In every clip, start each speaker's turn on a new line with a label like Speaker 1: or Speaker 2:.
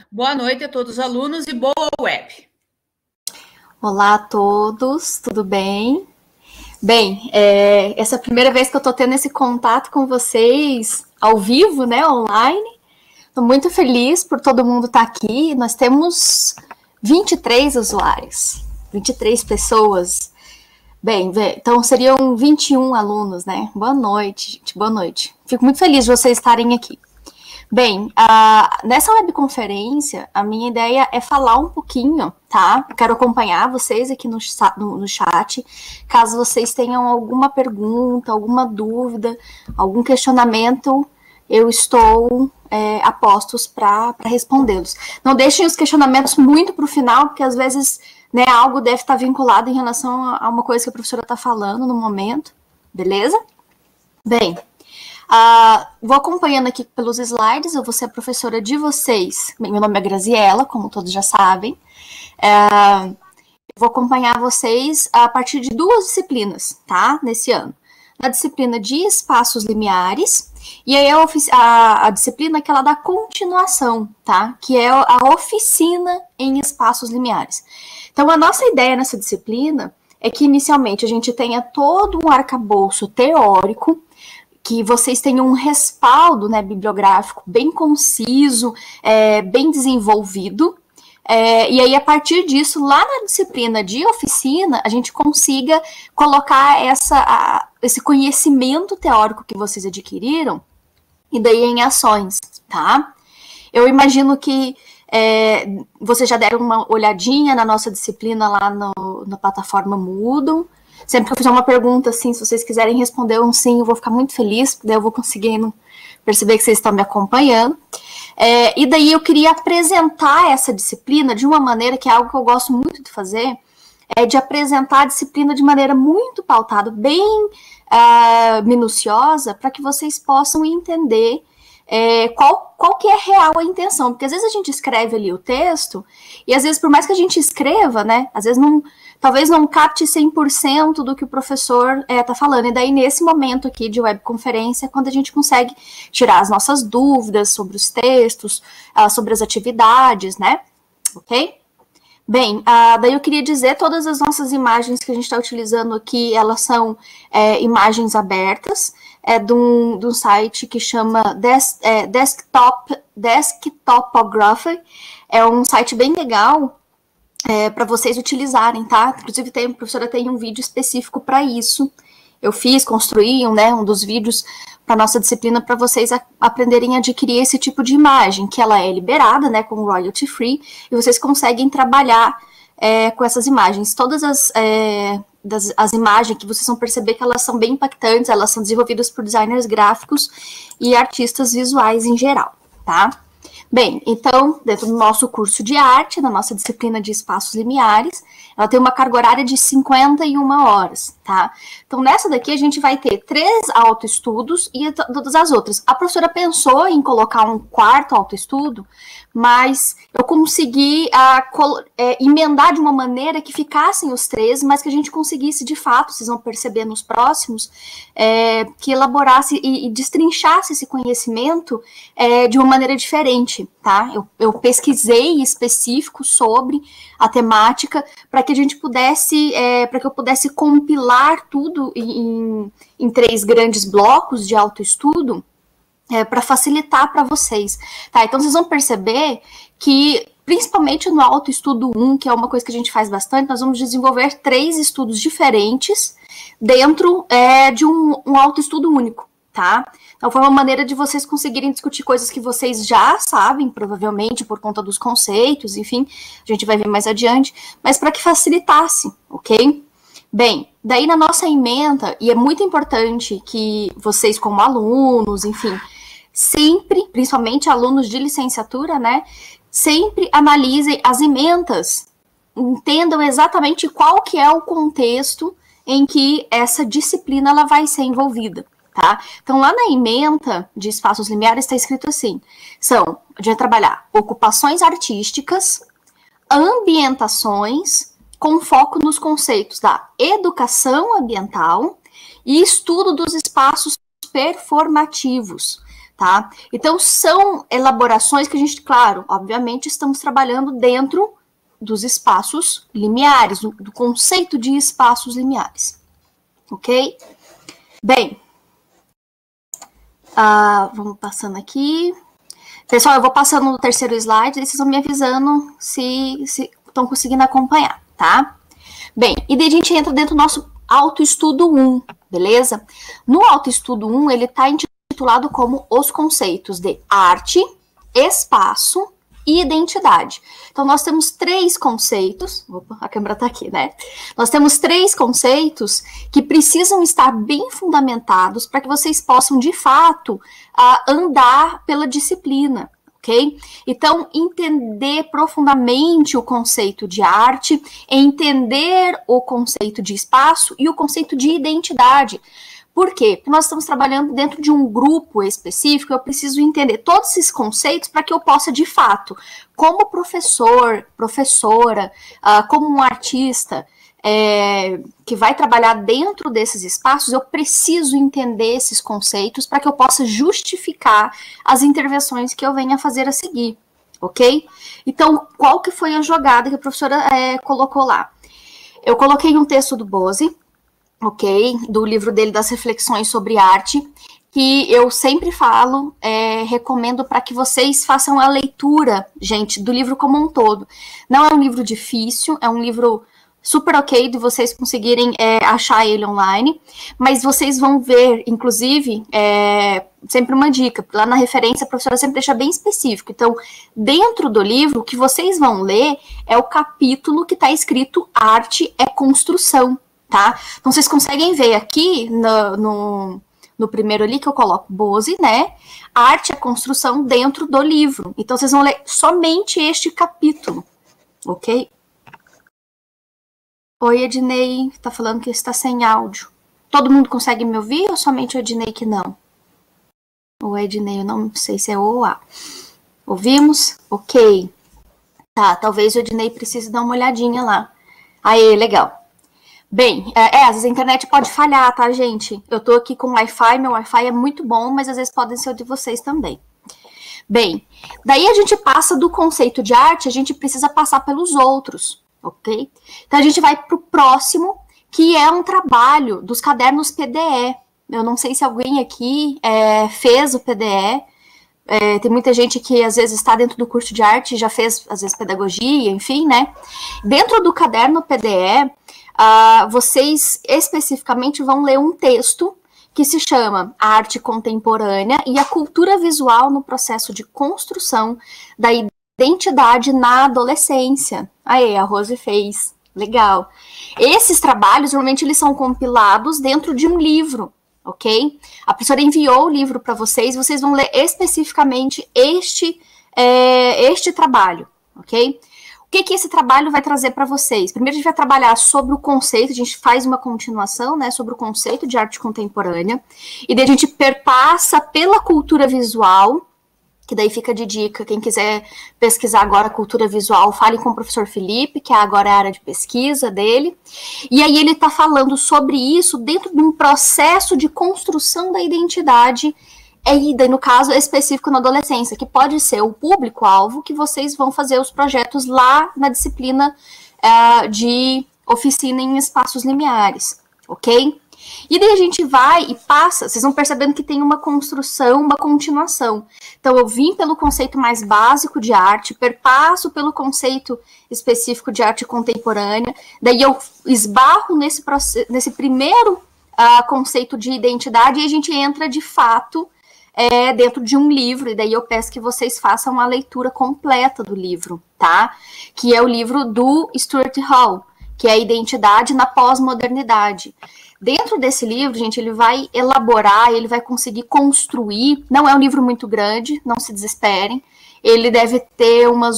Speaker 1: Boa noite a todos os alunos e boa web.
Speaker 2: Olá a todos, tudo bem? Bem, essa é a primeira vez que eu estou tendo esse contato com vocês ao vivo, né, online. Estou muito feliz por todo mundo estar aqui. Nós temos 23 usuários, 23 pessoas. Bem, então seriam 21 alunos, né? Boa noite, gente, boa noite. Fico muito feliz de vocês estarem aqui. Bem, nessa webconferência, a minha ideia é falar um pouquinho, tá? Eu quero acompanhar vocês aqui no chat. Caso vocês tenham alguma pergunta, alguma dúvida, algum questionamento, eu estou a postos para respondê-los. Não deixem os questionamentos muito para o final, porque às vezes, né, algo deve estar vinculado em relação a uma coisa que a professora está falando no momento, beleza? Bem, vou acompanhando aqui pelos slides, eu vou ser a professora de vocês. Meu nome é Graziella, como todos já sabem. Vou acompanhar vocês a partir de 2 disciplinas, tá? Nesse ano. Na disciplina de espaços limiares, e aí a disciplina que ela dá continuação, tá? Que é a oficina em espaços limiares. Então, a nossa ideia nessa disciplina é que, inicialmente, a gente tenha todo um arcabouço teórico, que vocês tenham um respaldo, né, bibliográfico bem conciso, bem desenvolvido, e aí, a partir disso, lá na disciplina de oficina, a gente consiga colocar esse conhecimento teórico que vocês adquiriram, e daí em ações, tá? Eu imagino que vocês já deram uma olhadinha na nossa disciplina lá na plataforma Moodle. Sempre que eu fizer uma pergunta, assim, se vocês quiserem responder um sim, eu vou ficar muito feliz, porque daí eu vou conseguindo perceber que vocês estão me acompanhando. E daí eu queria apresentar essa disciplina de uma maneira que é algo que eu gosto muito de fazer, de apresentar a disciplina de maneira muito pautada, bem minuciosa, para que vocês possam entender qual que é real a intenção, porque às vezes a gente escreve ali o texto, e às vezes por mais que a gente escreva, né, às vezes talvez não capte 100% do que o professor está falando, e daí nesse momento aqui de webconferência, quando a gente consegue tirar as nossas dúvidas sobre os textos, sobre as atividades, né, ok? Bem, daí eu queria dizer, todas as nossas imagens que a gente está utilizando aqui, elas são imagens abertas, de um site que chama Desktopography, é um site bem legal para vocês utilizarem, tá? Inclusive, a professora tem um vídeo específico para isso. Eu construí um dos vídeos para nossa disciplina para vocês aprenderem a adquirir esse tipo de imagem, que ela é liberada, né, com royalty free, e vocês conseguem trabalhar com essas imagens. Todas as imagens que vocês vão perceber que elas são bem impactantes, elas são desenvolvidas por designers gráficos e artistas visuais em geral, tá? Bem, então, dentro do nosso curso de arte, na nossa disciplina de espaços limiares, ela tem uma carga horária de 51 horas, tá? Então, nessa daqui, a gente vai ter 3 autoestudos e todas as outras. A professora pensou em colocar um 4º autoestudo, mas eu consegui emendar de uma maneira que ficassem os 3, mas que a gente conseguisse, de fato, vocês vão perceber nos próximos, que elaborasse e destrinchasse esse conhecimento de uma maneira diferente, tá? Eu pesquisei específico sobre a temática para que a gente pudesse, para que eu pudesse compilar tudo em 3 grandes blocos de autoestudo, para facilitar para vocês, tá? Então, vocês vão perceber que, principalmente no autoestudo 1, que é uma coisa que a gente faz bastante, nós vamos desenvolver 3 estudos diferentes dentro de um autoestudo único, tá? Então, foi uma maneira de vocês conseguirem discutir coisas que vocês já sabem, provavelmente, por conta dos conceitos, enfim, a gente vai ver mais adiante, mas para que facilitasse, ok? Bem, daí na nossa ementa, e é muito importante que vocês como alunos, enfim, sempre, principalmente alunos de licenciatura, né, sempre analisem as ementas, entendam exatamente qual que é o contexto em que essa disciplina ela vai ser envolvida, tá? Então, lá na ementa de espaços limiares está escrito assim, a gente vai trabalhar ocupações artísticas, ambientações, com foco nos conceitos da educação ambiental e estudo dos espaços performativos. tá? Então, são elaborações que a gente, claro, obviamente, estamos trabalhando dentro dos espaços limiares, do conceito de espaços limiares, ok? Bem, vamos passando aqui. Pessoal, eu vou passando no terceiro slide, e vocês vão me avisando se estão conseguindo acompanhar, tá? Bem, e daí a gente entra dentro do nosso autoestudo 1, beleza? No autoestudo 1, ele está intitulado como os conceitos de arte, espaço e identidade. Então, nós temos 3 conceitos, opa, a câmera está aqui, né? Nós temos 3 conceitos que precisam estar bem fundamentados para que vocês possam, de fato, andar pela disciplina, ok? Então, entender profundamente o conceito de arte, entender o conceito de espaço e o conceito de identidade. Por quê? Porque nós estamos trabalhando dentro de um grupo específico, eu preciso entender todos esses conceitos para que eu possa, de fato, como professor, professora, como um artista que vai trabalhar dentro desses espaços, eu preciso entender esses conceitos para que eu possa justificar as intervenções que eu venha fazer a seguir, ok? Então, qual que foi a jogada que a professora colocou lá? Eu coloquei um texto do Bose, ok, do livro dele das reflexões sobre arte, que eu sempre falo, recomendo para que vocês façam a leitura, gente, do livro como um todo. Não é um livro difícil, é um livro super ok de vocês conseguirem achar ele online, mas vocês vão ver, inclusive, sempre uma dica, lá na referência a professora sempre deixa bem específico. Então, dentro do livro, o que vocês vão ler é o capítulo que está escrito Arte é Construção. Tá? Então, vocês conseguem ver aqui no primeiro ali que eu coloco Bose, né? Arte é construção dentro do livro. Então, vocês vão ler somente este capítulo, ok? Oi, Ednei, tá falando que está sem áudio. Todo mundo consegue me ouvir ou somente o Ednei que não? O Ednei, eu não sei se é O ou A. Ouvimos? Ok. Tá, talvez o Ednei precise dar uma olhadinha lá. Aê, legal. Bem, às vezes a internet pode falhar, tá, gente? Eu tô aqui com Wi-Fi, meu Wi-Fi é muito bom, mas às vezes pode ser o de vocês também. Bem, daí a gente passa do conceito de arte, a gente precisa passar pelos outros, ok? Então a gente vai pro próximo, que é um trabalho dos cadernos PDE. Eu não sei se alguém aqui fez o PDE, tem muita gente que às vezes está dentro do curso de arte, já fez às vezes pedagogia, enfim, né? Dentro do caderno PDE, vocês especificamente vão ler um texto que se chama A Arte Contemporânea e a Cultura Visual no Processo de Construção da Identidade na Adolescência. Aê, a Rose fez. Legal. Esses trabalhos, normalmente, eles são compilados dentro de um livro, ok? A professora enviou o livro para vocês, vocês vão ler especificamente este trabalho, ok? O que esse trabalho vai trazer para vocês? Primeiro a gente vai trabalhar sobre o conceito, a gente faz uma continuação, né, sobre o conceito de arte contemporânea, e daí a gente perpassa pela cultura visual, que daí fica de dica, quem quiser pesquisar agora cultura visual, fale com o professor Felipe, que agora é a área de pesquisa dele, e aí ele está falando sobre isso dentro de um processo de construção da identidade, e daí, no caso específico na adolescência, que pode ser o público-alvo que vocês vão fazer os projetos lá na disciplina de oficina em espaços limiares, ok? E daí a gente vai e passa, vocês vão percebendo que tem uma construção, uma continuação. Então, eu vim pelo conceito mais básico de arte, perpasso pelo conceito específico de arte contemporânea, daí eu esbarro nesse primeiro conceito de identidade e a gente entra, de fato, dentro de um livro, e daí eu peço que vocês façam a leitura completa do livro, tá? Que é o livro do Stuart Hall, que é a Identidade na Pós-Modernidade. Dentro desse livro, gente, ele vai elaborar, ele vai conseguir construir, não é um livro muito grande, não se desesperem, ele deve ter umas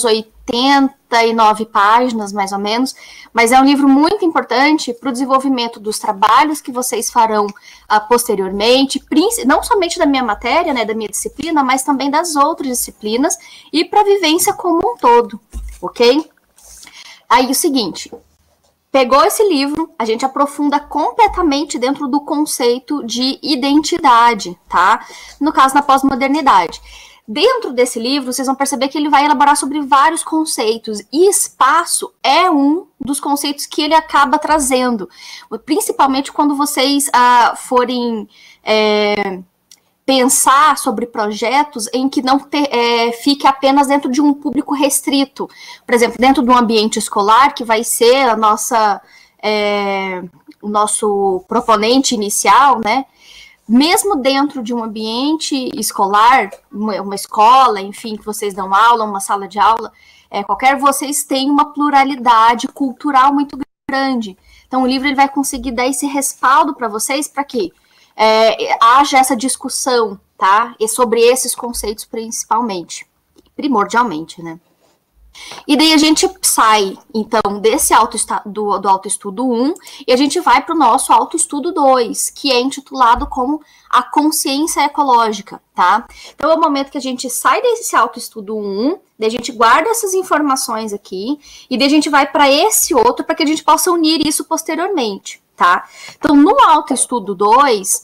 Speaker 2: 89 páginas, mais ou menos, mas é um livro muito importante para o desenvolvimento dos trabalhos que vocês farão posteriormente, não somente da minha matéria, né, da minha disciplina, mas também das outras disciplinas e para a vivência como um todo, ok? Aí o seguinte, pegou esse livro, a gente aprofunda completamente dentro do conceito de identidade, tá? No caso, na pós-modernidade. Dentro desse livro, vocês vão perceber que ele vai elaborar sobre vários conceitos, e espaço é um dos conceitos que ele acaba trazendo, principalmente quando vocês forem pensar sobre projetos em que não fique apenas dentro de um público restrito. Por exemplo, dentro de um ambiente escolar, que vai ser o nosso proponente inicial, né? Mesmo dentro de um ambiente escolar, uma escola, enfim, que vocês dão aula, uma sala de aula, vocês têm uma pluralidade cultural muito grande. Então, o livro ele vai conseguir dar esse respaldo para vocês, para quê? Haja essa discussão, tá? E sobre esses conceitos principalmente, primordialmente, né? E daí a gente sai, então, desse do autoestudo 1, e a gente vai para o nosso autoestudo 2, que é intitulado como a consciência ecológica, tá? Então é o momento que a gente sai desse autoestudo 1, daí a gente guarda essas informações aqui, e daí a gente vai para esse outro, para que a gente possa unir isso posteriormente, tá? Então, no autoestudo 2,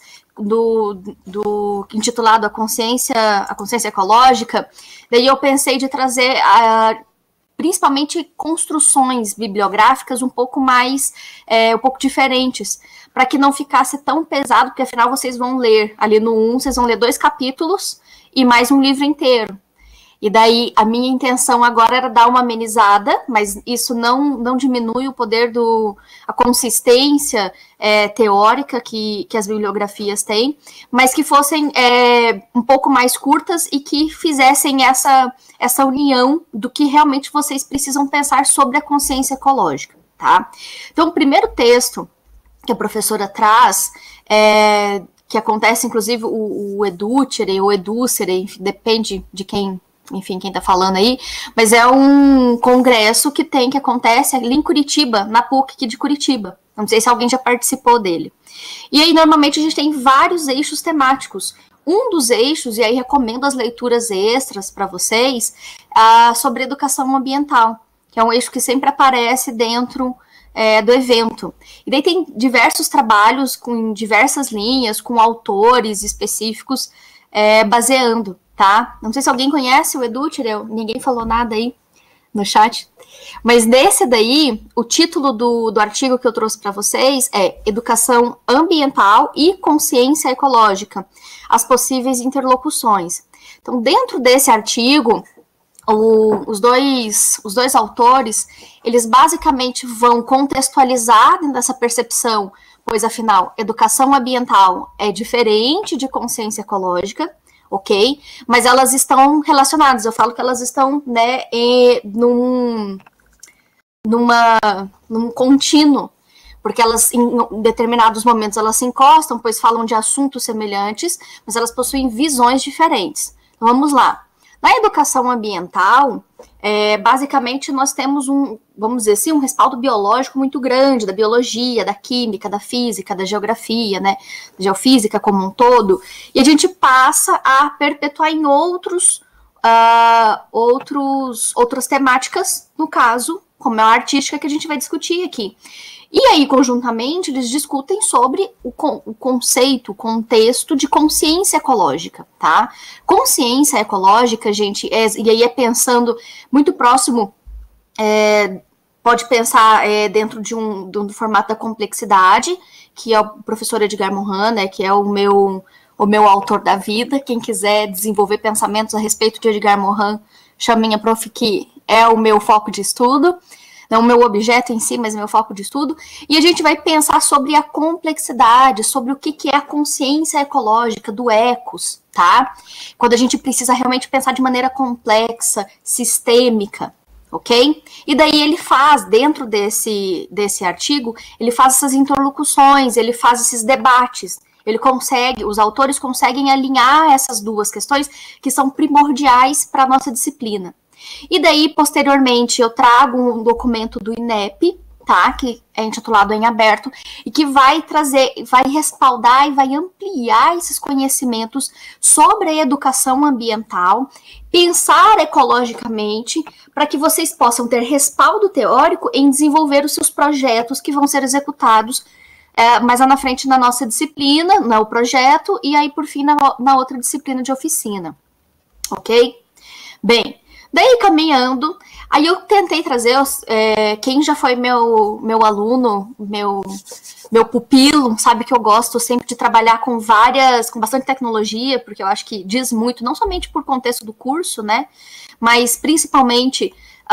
Speaker 2: intitulado a consciência ecológica, daí eu pensei de trazer principalmente construções bibliográficas um pouco diferentes, para que não ficasse tão pesado, porque afinal vocês vão ler, ali no 1, vocês vão ler 2 capítulos e mais um livro inteiro. E daí, a minha intenção agora era dar uma amenizada, mas isso não diminui o poder a consistência teórica que as bibliografias têm, mas que fossem um pouco mais curtas e que fizessem essa união do que realmente vocês precisam pensar sobre a consciência ecológica, tá? Então, o primeiro texto que a professora traz que acontece, inclusive, o edúcere ou edúcere, depende de quem está falando aí, mas é um congresso que acontece ali em Curitiba, na PUC aqui de Curitiba. Não sei se alguém já participou dele. E aí, normalmente, a gente tem vários eixos temáticos. Um dos eixos, e aí recomendo as leituras extras para vocês, sobre educação ambiental, que é um eixo que sempre aparece dentro do evento. E daí tem diversos trabalhos com diversas linhas, com autores específicos, baseando, tá? Não sei se alguém conhece o edúcere, ninguém falou nada aí no chat, mas desse daí, o título do artigo que eu trouxe para vocês é Educação Ambiental e Consciência Ecológica, as possíveis interlocuções. Então, dentro desse artigo, os dois autores, eles basicamente vão contextualizar dentro dessa percepção, pois, afinal, educação ambiental é diferente de consciência ecológica, ok? Mas elas estão relacionadas. Eu falo que elas estão, né, num contínuo, porque elas, em determinados momentos, elas se encostam, pois falam de assuntos semelhantes, mas elas possuem visões diferentes. Então, vamos lá. Na educação ambiental, basicamente, nós temos vamos dizer assim, um respaldo biológico muito grande, da biologia, da química, da física, da geografia, né, da geofísica como um todo, e a gente passa a perpetuar em outras temáticas, no caso, como é a artística que a gente vai discutir aqui. E aí, conjuntamente, eles discutem sobre o conceito, o contexto de consciência ecológica, tá? Consciência ecológica, gente, e aí pensando muito próximo, pode pensar dentro de um formato da complexidade, que é o professor Edgar Morin, né, que é o meu autor da vida. Quem quiser desenvolver pensamentos a respeito de Edgar Morin, chame a prof, que é o meu foco de estudo. Não o meu objeto em si, mas meu foco de estudo, e a gente vai pensar sobre a complexidade, sobre o que é a consciência ecológica do ecos, tá? Quando a gente precisa realmente pensar de maneira complexa, sistêmica, ok? E daí ele faz, dentro desse artigo, ele faz essas interlocuções, ele faz esses debates, os autores conseguem alinhar essas duas questões que são primordiais para a nossa disciplina. E daí, posteriormente, eu trago um documento do INEP, tá? Que é intitulado Em Aberto, e que vai trazer, vai respaldar e vai ampliar esses conhecimentos sobre a educação ambiental, pensar ecologicamente, para que vocês possam ter respaldo teórico em desenvolver os seus projetos que vão ser executados mais lá na frente na nossa disciplina, no projeto, e aí, por fim, na outra disciplina de oficina. Ok? Bem, daí caminhando, aí eu tentei trazer, quem já foi meu aluno, meu pupilo, sabe que eu gosto sempre de trabalhar com bastante tecnologia, porque eu acho que diz muito, não somente por contexto do curso, né, mas principalmente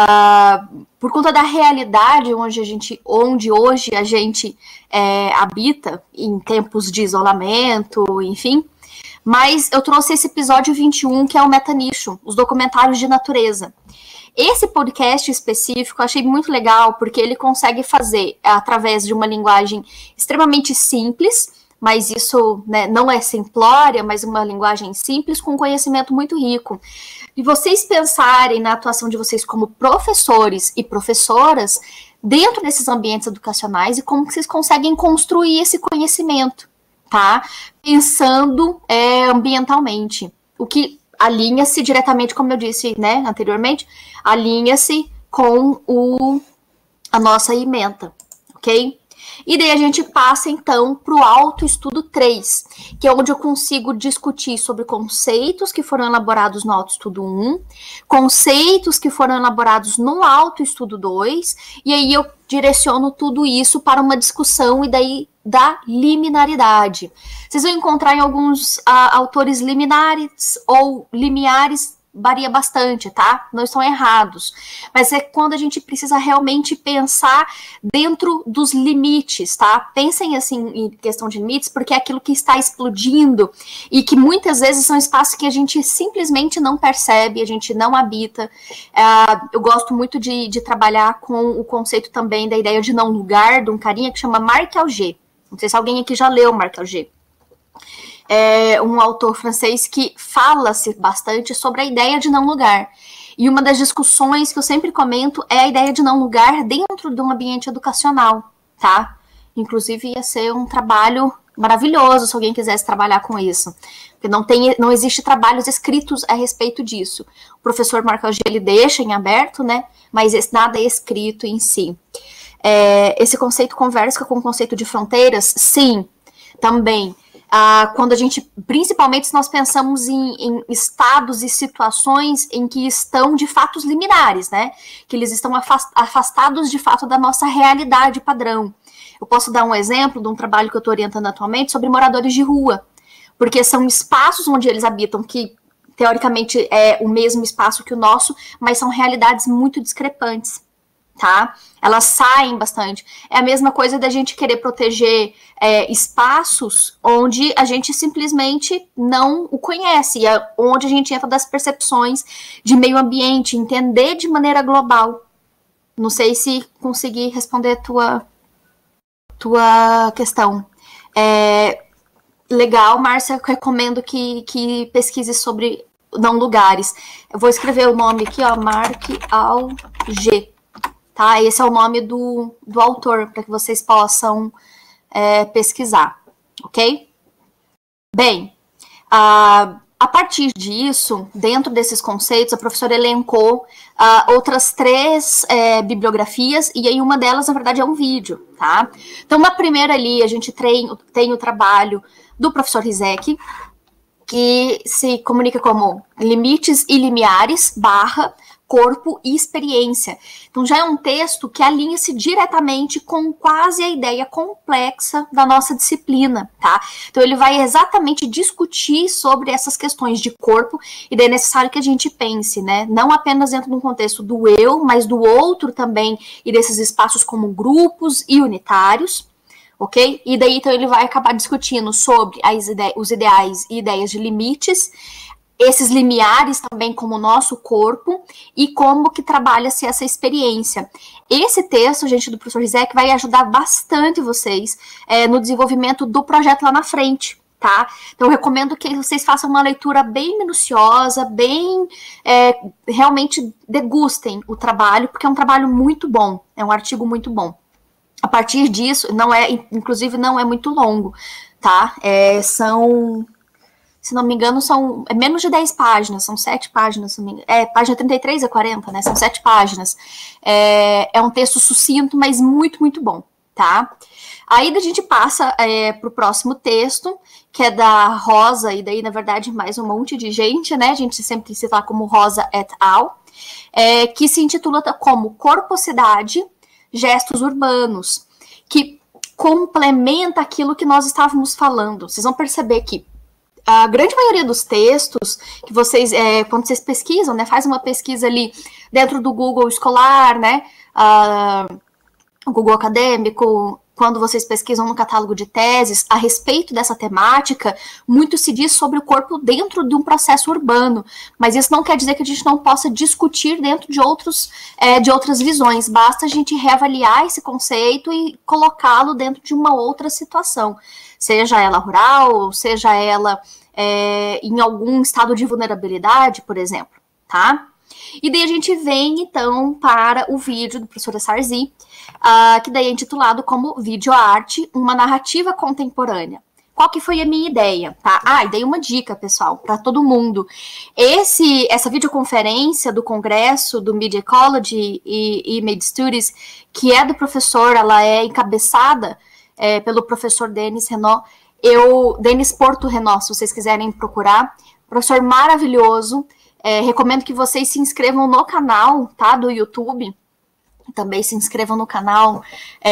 Speaker 2: por conta da realidade onde hoje a gente habita, em tempos de isolamento, enfim. Mas eu trouxe esse episódio 21, que é o Metanicho, os documentários de natureza. Esse podcast específico eu achei muito legal, porque ele consegue fazer, através de uma linguagem extremamente simples, mas isso, né, não é simplória, mas uma linguagem simples, com conhecimento muito rico. E vocês pensarem na atuação de vocês como professores e professoras dentro desses ambientes educacionais e como que vocês conseguem construir esse conhecimento, tá? Pensando ambientalmente. O que alinha-se diretamente, como eu disse, né, anteriormente, alinha-se com a nossa ementa, ok? E daí a gente passa, então, para o autoestudo 3, que é onde eu consigo discutir sobre conceitos que foram elaborados no autoestudo 1, conceitos que foram elaborados no autoestudo 2, e aí eu direciono tudo isso para uma discussão e daí da liminaridade. Vocês vão encontrar em alguns autores liminares ou limiares, varia bastante, tá? Não estão errados. Mas é quando a gente precisa realmente pensar dentro dos limites, tá? Pensem, assim, em questão de limites, porque é aquilo que está explodindo e que muitas vezes são espaços que a gente simplesmente não percebe, a gente não habita. Eu gosto muito de trabalhar com o conceito também da ideia de não lugar, de um carinha que chama Marc Augé. Não sei se alguém aqui já leu Marc Augé. É um autor francês que fala-se bastante sobre a ideia de não lugar. E uma das discussões que eu sempre comento é a ideia de não lugar dentro de um ambiente educacional, tá? Inclusive ia ser um trabalho maravilhoso se alguém quisesse trabalhar com isso. Porque não existe trabalhos escritos a respeito disso. O professor Marc Augé, ele deixa em aberto, né? Mas nada é escrito em si. Esse conceito conversa com o conceito de fronteiras? Sim, também. Quando a gente, principalmente se nós pensamos em estados e situações em que estão de fatos liminares, né? Que eles estão afastados de fato da nossa realidade padrão. Eu posso dar um exemplo de um trabalho que eu estou orientando atualmente sobre moradores de rua, porque são espaços onde eles habitam que, teoricamente, é o mesmo espaço que o nosso, mas são realidades muito discrepantes. Tá? Elas saem bastante. É a mesma coisa da gente querer proteger espaços onde a gente simplesmente não o conhece, onde a gente entra das percepções de meio ambiente, entender de maneira global. Não sei se consegui responder tua questão. Legal, Márcia, recomendo que pesquise sobre não lugares. Eu vou escrever o nome aqui, ó, Marc Augé. Tá? Esse é o nome do autor, para que vocês possam pesquisar, ok? Bem, a partir disso, dentro desses conceitos, a professora elencou outras 3 bibliografias, e aí uma delas, na verdade, é um vídeo, tá? Então, na primeira ali, a gente tem o trabalho do professor Rizek, que se comunica como limites e limiares, corpo e experiência. Então, já é um texto que alinha-se diretamente com quase a ideia complexa da nossa disciplina, tá? Então, ele vai exatamente discutir sobre essas questões de corpo, e daí é necessário que a gente pense, né? Não apenas dentro de um contexto do eu, mas do outro também, e desses espaços como grupos e unitários, ok? E daí, então, ele vai acabar discutindo sobre os ideais e ideias de limites, esses limiares também como o nosso corpo e como que trabalha-se essa experiência. Esse texto, gente, do professor Rizek, vai ajudar bastante vocês no desenvolvimento do projeto lá na frente, tá? Então, eu recomendo que vocês façam uma leitura bem minuciosa, realmente degustem o trabalho, porque é um trabalho muito bom, é um artigo muito bom. A partir disso, inclusive não é muito longo, tá? Se não me engano, é menos de 10 páginas, são 7 páginas, página 33 a 40, né? São 7 páginas. É um texto sucinto, mas muito, muito bom, tá? Aí a gente passa para o próximo texto, que é da Rosa, e daí, na verdade, mais um monte de gente, né? A gente sempre cita lá como Rosa et al., que se intitula como Corposidade, Gestos Urbanos, que complementa aquilo que nós estávamos falando. Vocês vão perceber que a grande maioria dos textos que vocês, quando vocês pesquisam, né, faz uma pesquisa ali dentro do Google escolar, né, o Google acadêmico, quando vocês pesquisam no catálogo de teses a respeito dessa temática, muito se diz sobre o corpo dentro de um processo urbano, mas isso não quer dizer que a gente não possa discutir dentro de outras visões, basta a gente reavaliar esse conceito e colocá-lo dentro de uma outra situação, seja ela rural, seja ela em algum estado de vulnerabilidade, por exemplo, tá? E daí a gente vem, então, para o vídeo do professor Sarzi, que daí é intitulado como Videoarte, uma narrativa contemporânea. Qual que foi a minha ideia, tá? E dei uma dica, pessoal, para todo mundo. Essa videoconferência do Congresso do Media Ecology e Image Studies, que é do professor, ela é encabeçada pelo professor Denis Renaud, Denis Porto Renaud, se vocês quiserem procurar, professor maravilhoso. Recomendo que vocês se inscrevam no canal, tá, do YouTube. Também se inscrevam no canal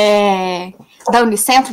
Speaker 2: da Unicentro,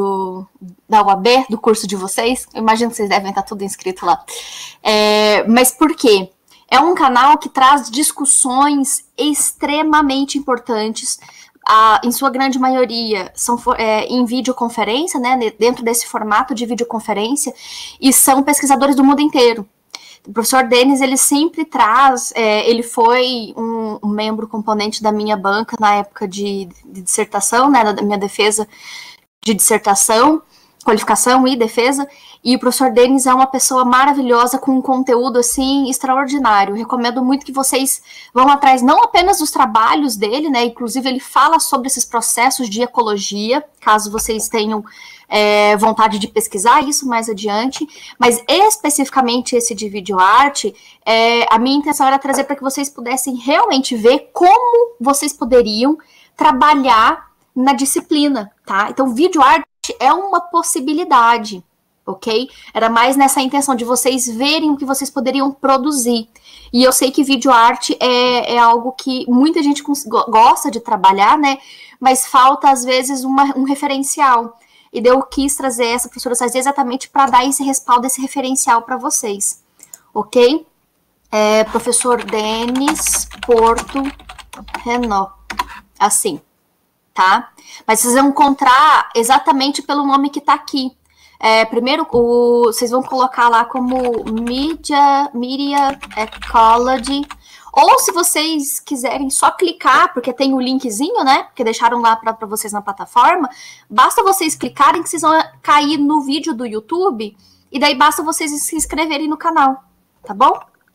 Speaker 2: da UAB, do curso de vocês. Eu imagino que vocês devem estar tudo inscrito lá. Mas por quê? É um canal que traz discussões extremamente importantes, em sua grande maioria, são em videoconferência, né, dentro desse formato de videoconferência, e são pesquisadores do mundo inteiro. O professor Denis, ele sempre traz, ele foi um membro componente da minha banca na época de dissertação, né, da minha defesa de dissertação, qualificação e defesa, e o professor Denis é uma pessoa maravilhosa, com um conteúdo, assim, extraordinário. Eu recomendo muito que vocês vão atrás, não apenas dos trabalhos dele, né, inclusive ele fala sobre esses processos de ecologia, caso vocês tenham vontade de pesquisar isso mais adiante, mas especificamente esse de videoarte, a minha intenção era trazer para que vocês pudessem realmente ver como vocês poderiam trabalhar na disciplina, tá? Então, videoarte é uma possibilidade, ok? Era mais nessa intenção de vocês verem o que vocês poderiam produzir. E eu sei que videoarte é algo que muita gente gosta de trabalhar, né? Mas falta, às vezes, um referencial. E daí eu quis trazer essa professora Sarzi exatamente para dar esse respaldo, esse referencial para vocês, ok? Professor Denis Porto Renaud, assim, tá? Mas vocês vão encontrar exatamente pelo nome que tá aqui. Primeiro, vocês vão colocar lá como Media Ecology, ou se vocês quiserem só clicar, porque tem o linkzinho, né, que deixaram lá para vocês na plataforma, basta vocês clicarem que vocês vão cair no vídeo do YouTube, e daí basta vocês se inscreverem no canal, tá bom?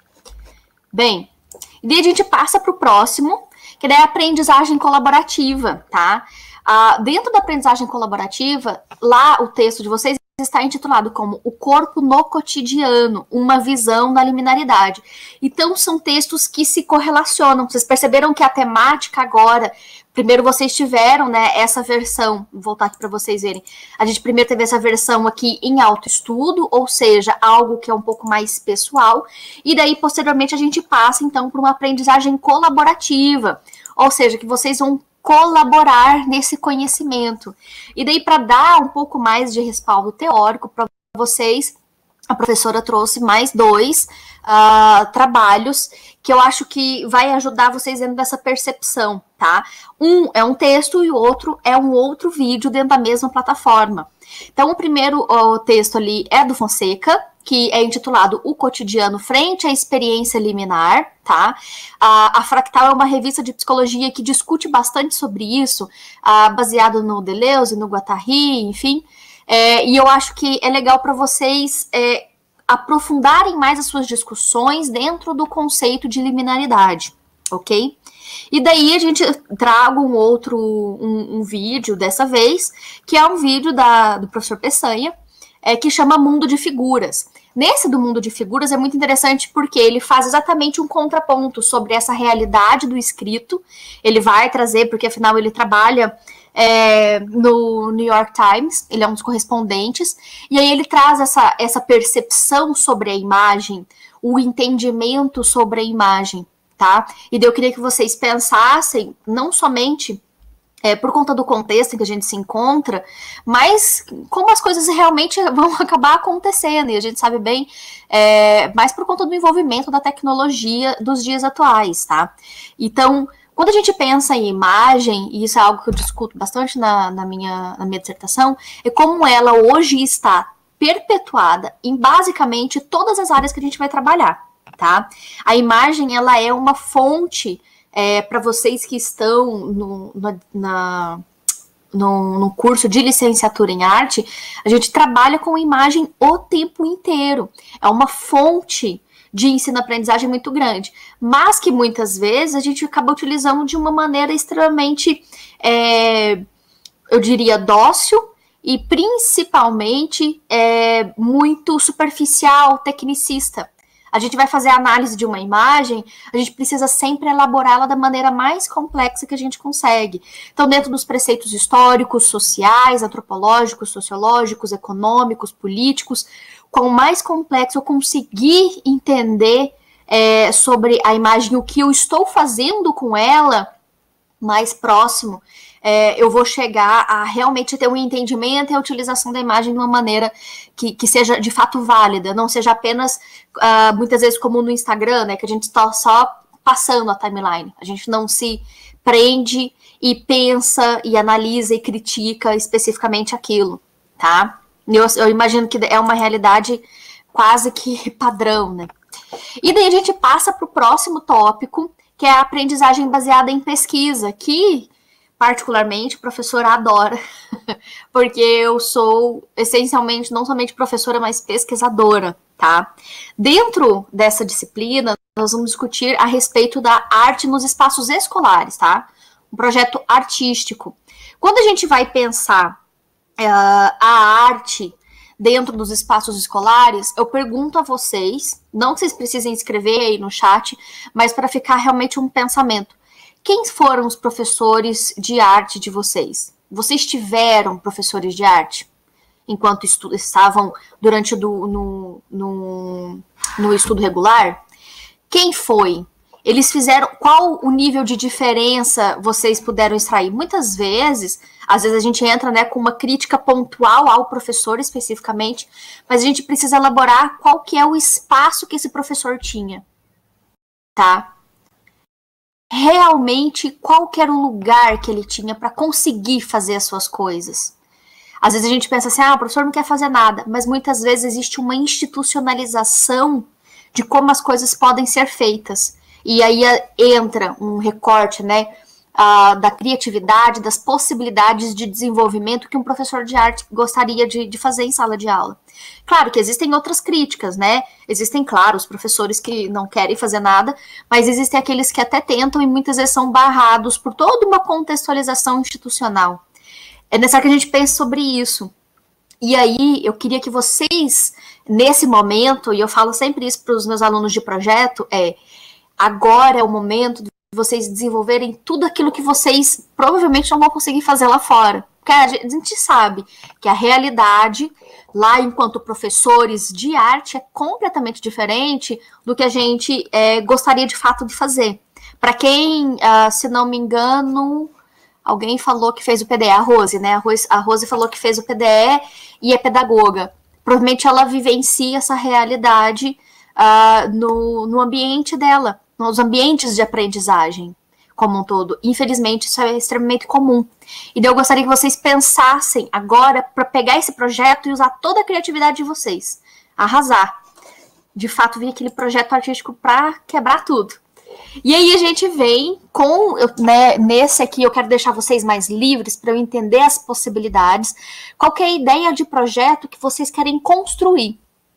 Speaker 2: Bem, e daí a gente passa para o próximo, que daí é a aprendizagem colaborativa, tá? Dentro da aprendizagem colaborativa, lá o texto de vocês está intitulado como O Corpo no Cotidiano, uma visão da liminaridade. Então, são textos que se correlacionam. Vocês perceberam que a temática agora, primeiro vocês tiveram, né, essa versão, vou voltar aqui para vocês verem, a gente primeiro teve essa versão aqui em autoestudo, ou seja, algo que é um pouco mais pessoal, e daí, posteriormente, a gente passa, então, para uma aprendizagem colaborativa, ou seja, que vocês vão colaborar nesse conhecimento. E daí, para dar um pouco mais de respaldo teórico para vocês, a professora trouxe mais 2 trabalhos que eu acho que vai ajudar vocês dentro dessa percepção, tá? Um é um texto e o outro é um outro vídeo dentro da mesma plataforma. Então, o primeiro texto ali é do Fonseca, que é intitulado O Cotidiano Frente à Experiência Liminar, tá? A Fractal é uma revista de psicologia que discute bastante sobre isso, baseado no Deleuze, no Guattari, enfim, e eu acho que é legal para vocês aprofundarem mais as suas discussões dentro do conceito de liminaridade, ok? E daí a gente traga um vídeo dessa vez, que é um vídeo do professor Peçanha, que chama Mundo de Figuras. Nesse do Mundo de Figuras é muito interessante porque ele faz exatamente um contraponto sobre essa realidade do escrito. Ele vai trazer, porque afinal ele trabalha no New York Times, ele é um dos correspondentes, e aí ele traz essa percepção sobre a imagem, o entendimento sobre a imagem, tá? E daí eu queria que vocês pensassem, não somente por conta do contexto em que a gente se encontra, mas como as coisas realmente vão acabar acontecendo, e a gente sabe bem, mais por conta do envolvimento da tecnologia dos dias atuais, tá? Então, quando a gente pensa em imagem, e isso é algo que eu discuto bastante na minha dissertação, é como ela hoje está perpetuada em basicamente todas as áreas que a gente vai trabalhar, tá? A imagem, ela é uma fonte para vocês que estão no curso de licenciatura em arte, a gente trabalha com imagem o tempo inteiro. É uma fonte de ensino-aprendizagem muito grande, mas que muitas vezes a gente acaba utilizando de uma maneira extremamente, eu diria, dócil e principalmente muito superficial, tecnicista. A gente vai fazer a análise de uma imagem, a gente precisa sempre elaborá-la da maneira mais complexa que a gente consegue. Então, dentro dos preceitos históricos, sociais, antropológicos, sociológicos, econômicos, políticos, quanto mais complexo eu conseguir entender sobre a imagem, o que eu estou fazendo com ela, mais próximo, eu vou chegar a realmente ter um entendimento e a utilização da imagem de uma maneira que seja de fato válida, não seja apenas, muitas vezes como no Instagram, né, que a gente está só passando a timeline, a gente não se prende e pensa e analisa e critica especificamente aquilo, tá? Eu imagino que é uma realidade quase que padrão, né? E daí a gente passa para o próximo tópico, que é a aprendizagem baseada em pesquisa, que particularmente, professora adora, porque eu sou essencialmente não somente professora, mas pesquisadora, tá? Dentro dessa disciplina, nós vamos discutir a respeito da arte nos espaços escolares, tá? Um projeto artístico. Quando a gente vai pensar a arte dentro dos espaços escolares, eu pergunto a vocês, não que vocês precisem escrever aí no chat, mas para ficar realmente um pensamento. Quem foram os professores de arte de vocês? Vocês tiveram professores de arte enquanto estavam durante no estudo regular? Quem foi? Eles fizeram... Qual o nível de diferença vocês puderam extrair? Muitas vezes, às vezes a gente entra, né, com uma crítica pontual ao professor especificamente, mas a gente precisa elaborar qual que é o espaço que esse professor tinha, tá? Realmente qual que era o lugar que ele tinha para conseguir fazer as suas coisas. Às vezes a gente pensa assim, o professor não quer fazer nada, mas muitas vezes existe uma institucionalização de como as coisas podem ser feitas. E aí entra um recorte, né, da criatividade, das possibilidades de desenvolvimento que um professor de arte gostaria de fazer em sala de aula. Claro que existem outras críticas, né? Existem, claro, os professores que não querem fazer nada, mas existem aqueles que até tentam e muitas vezes são barrados por toda uma contextualização institucional. É necessário que a gente pense sobre isso. E aí, eu queria que vocês, nesse momento, e eu falo sempre isso para os meus alunos de projeto, agora é o momento de vocês desenvolverem tudo aquilo que vocês provavelmente não vão conseguir fazer lá fora. Porque a gente sabe que a realidade, lá enquanto professores de arte, é completamente diferente do que a gente gostaria de fato de fazer. Para quem, se não me engano, alguém falou que fez o PDE, a Rose, né? A Rose falou que fez o PDE e é pedagoga. Provavelmente ela vivencia essa realidade no ambiente dela, nos ambientes de aprendizagem como um todo. Infelizmente, isso é extremamente comum. E daí eu gostaria que vocês pensassem agora para pegar esse projeto e usar toda a criatividade de vocês. Arrasar. De fato, vir aquele projeto artístico para quebrar tudo. E aí a gente vem com, né, nesse aqui eu quero deixar vocês mais livres para eu entender as possibilidades. Qual que é a ideia de projeto que vocês querem construir?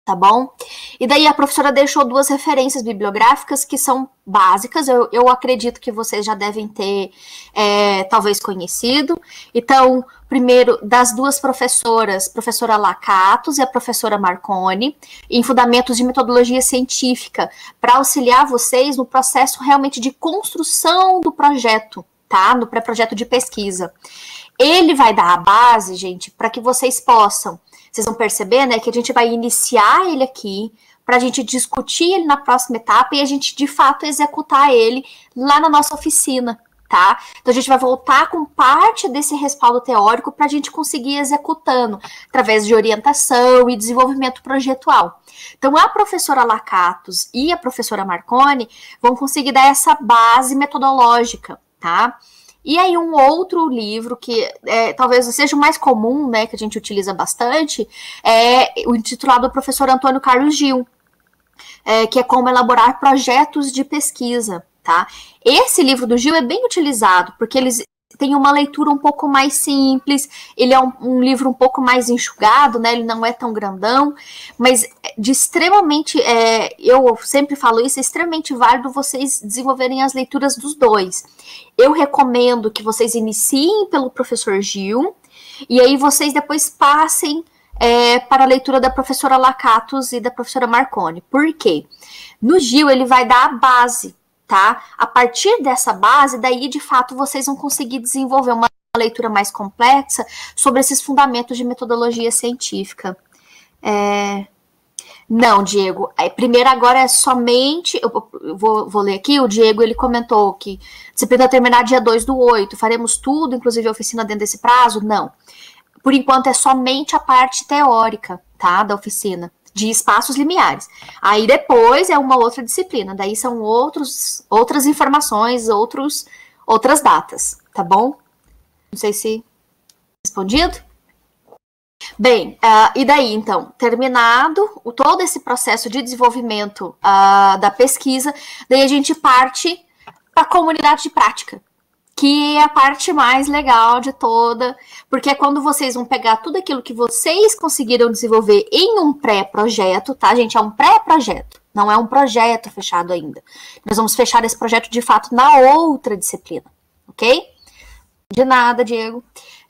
Speaker 2: Tá bom? E daí a professora deixou 2 referências bibliográficas que são básicas, eu acredito que vocês já devem ter talvez conhecido. Então, primeiro, das 2 professoras, professora Lacatos e a professora Marconi, em Fundamentos de Metodologia Científica, para auxiliar vocês no processo realmente de construção do projeto, tá? No pré-projeto de pesquisa. Ele vai dar a base, gente, para que vocês possam. Vocês vão perceber, né, que a gente vai iniciar ele aqui, para a gente discutir ele na próxima etapa e a gente, de fato, executar ele lá na nossa oficina, tá? Então, a gente vai voltar com parte desse respaldo teórico para a gente conseguir ir executando, através de orientação e desenvolvimento projetual. Então, a professora Lacatos e a professora Marconi vão conseguir dar essa base metodológica, tá? E aí um outro livro que talvez seja o mais comum, né, que a gente utiliza bastante, é o intitulado do professor Antônio Carlos Gil, que é Como Elaborar Projetos de Pesquisa, tá? Esse livro do Gil é bem utilizado, porque eles têm uma leitura um pouco mais simples, ele é um livro um pouco mais enxugado, né, ele não é tão grandão, mas de extremamente, eu sempre falo isso, é extremamente válido vocês desenvolverem as leituras dos 2. Eu recomendo que vocês iniciem pelo professor Gil, e aí vocês depois passem para a leitura da professora Lacatos e da professora Marconi. Por quê? No Gil, ele vai dar a base, tá? A partir dessa base, daí, de fato, vocês vão conseguir desenvolver uma leitura mais complexa sobre esses fundamentos de metodologia científica. Não, Diego, primeiro agora é somente, eu vou ler aqui, o Diego, ele comentou que a disciplina terminar dia 2/8, faremos tudo, inclusive a oficina dentro desse prazo? Não. Por enquanto é somente a parte teórica, tá, da oficina, de espaços limiares. Aí depois é uma outra disciplina, daí são outras informações, outras datas, tá bom? Não sei se respondido. Bem, e daí, então, terminado todo esse processo de desenvolvimento da pesquisa, daí a gente parte para a comunidade de prática, que é a parte mais legal de toda, porque é quando vocês vão pegar tudo aquilo que vocês conseguiram desenvolver em um pré-projeto, tá, gente? É um pré-projeto, não é um projeto fechado ainda. Nós vamos fechar esse projeto, de fato, na outra disciplina, ok? De nada, Diego.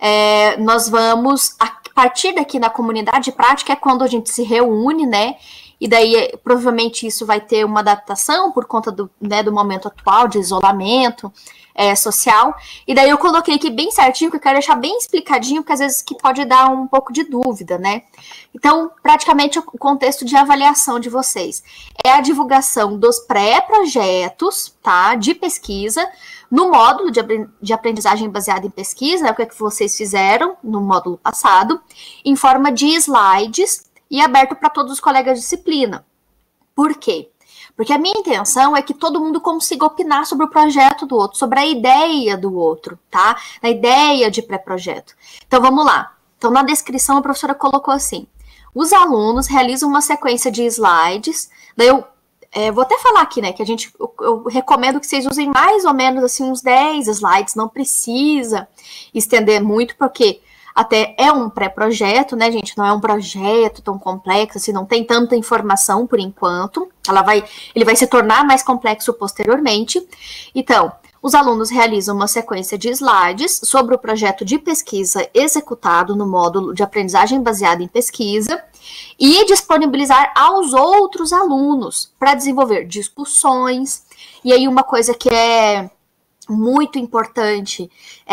Speaker 2: Nós vamos, a partir daqui na comunidade de prática, é quando a gente se reúne, né? E daí, provavelmente, isso vai ter uma adaptação por conta do momento atual de isolamento social. E daí eu coloquei aqui bem certinho, que eu quero deixar bem explicadinho, porque às vezes que pode dar um pouco de dúvida, né? Então, praticamente, o contexto de avaliação de vocês é a divulgação dos pré-projetos, tá? De pesquisa, no módulo de aprendizagem baseada em pesquisa, o que é que vocês fizeram no módulo passado, em forma de slides e aberto para todos os colegas de disciplina. Por quê? Porque a minha intenção é que todo mundo consiga opinar sobre o projeto do outro, sobre a ideia do outro, tá? A ideia de pré-projeto. Então, vamos lá. Então, na descrição, a professora colocou assim: os alunos realizam uma sequência de slides, daí eu vou até falar aqui, né, que eu recomendo que vocês usem mais ou menos, assim, uns 10 slides, não precisa estender muito, porque até é um pré-projeto, né, gente, não é um projeto tão complexo, assim, não tem tanta informação por enquanto, ele vai se tornar mais complexo posteriormente. Então, os alunos realizam uma sequência de slides sobre o projeto de pesquisa executado no módulo de aprendizagem baseada em pesquisa e disponibilizar aos outros alunos para desenvolver discussões. E aí uma coisa que é muito importante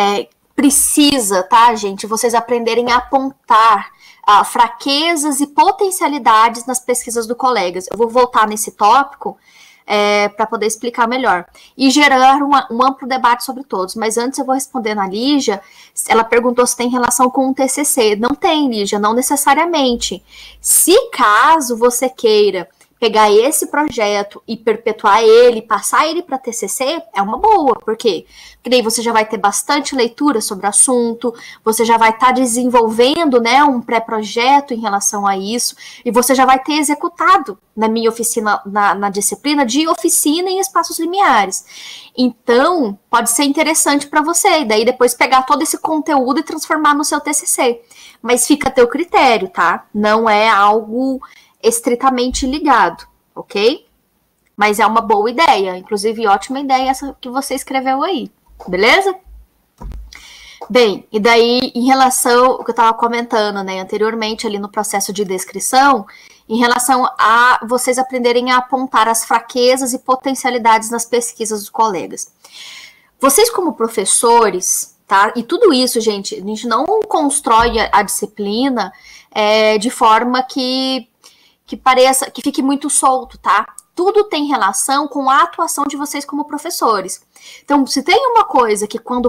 Speaker 2: precisa, tá, gente, vocês aprenderem a apontar fraquezas e potencialidades nas pesquisas do colegas. Eu vou voltar nesse tópico para poder explicar melhor. E gerar um amplo debate sobre todos. Mas antes eu vou responder na Lígia. Ela perguntou se tem relação com o TCC. Não tem, Lígia, não necessariamente. Se caso você queira pegar esse projeto e perpetuar ele, passar ele para TCC, é uma boa, por quê? Porque daí você já vai ter bastante leitura sobre o assunto, você já vai estar desenvolvendo, né, um pré-projeto em relação a isso, e você já vai ter executado na minha oficina, na disciplina de oficina em espaços limiares. Então, pode ser interessante para você, e daí depois pegar todo esse conteúdo e transformar no seu TCC. Mas fica a teu critério, tá? Não é algo estritamente ligado, ok? Mas é uma boa ideia, inclusive ótima ideia essa que você escreveu aí, beleza? Bem, e daí, em relação ao que eu estava comentando, né, anteriormente ali no processo de descrição, em relação a vocês aprenderem a apontar as fraquezas e potencialidades nas pesquisas dos colegas. Vocês como professores, tá, e tudo isso, gente, a gente não constrói a disciplina de forma que pareça, que fique muito solto, tá? Tudo tem relação com a atuação de vocês como professores. Então, se tem uma coisa que quando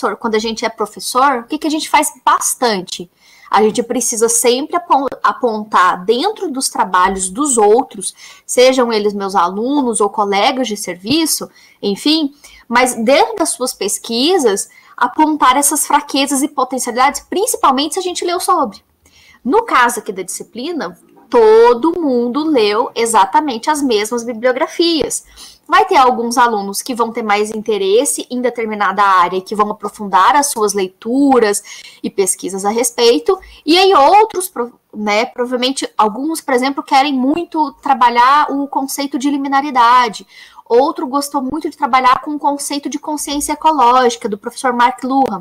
Speaker 2: a gente é professor, o que a gente faz bastante? A gente precisa sempre apontar dentro dos trabalhos dos outros, sejam eles meus alunos ou colegas de serviço, enfim, mas dentro das suas pesquisas, apontar essas fraquezas e potencialidades, principalmente se a gente leu sobre. No caso aqui da disciplina, todo mundo leu exatamente as mesmas bibliografias. Vai ter alguns alunos que vão ter mais interesse em determinada área e que vão aprofundar as suas leituras e pesquisas a respeito, e aí outros, né, provavelmente alguns, por exemplo, querem muito trabalhar o conceito de liminaridade, outro gostou muito de trabalhar com o conceito de consciência ecológica, do professor Mark Luhmann,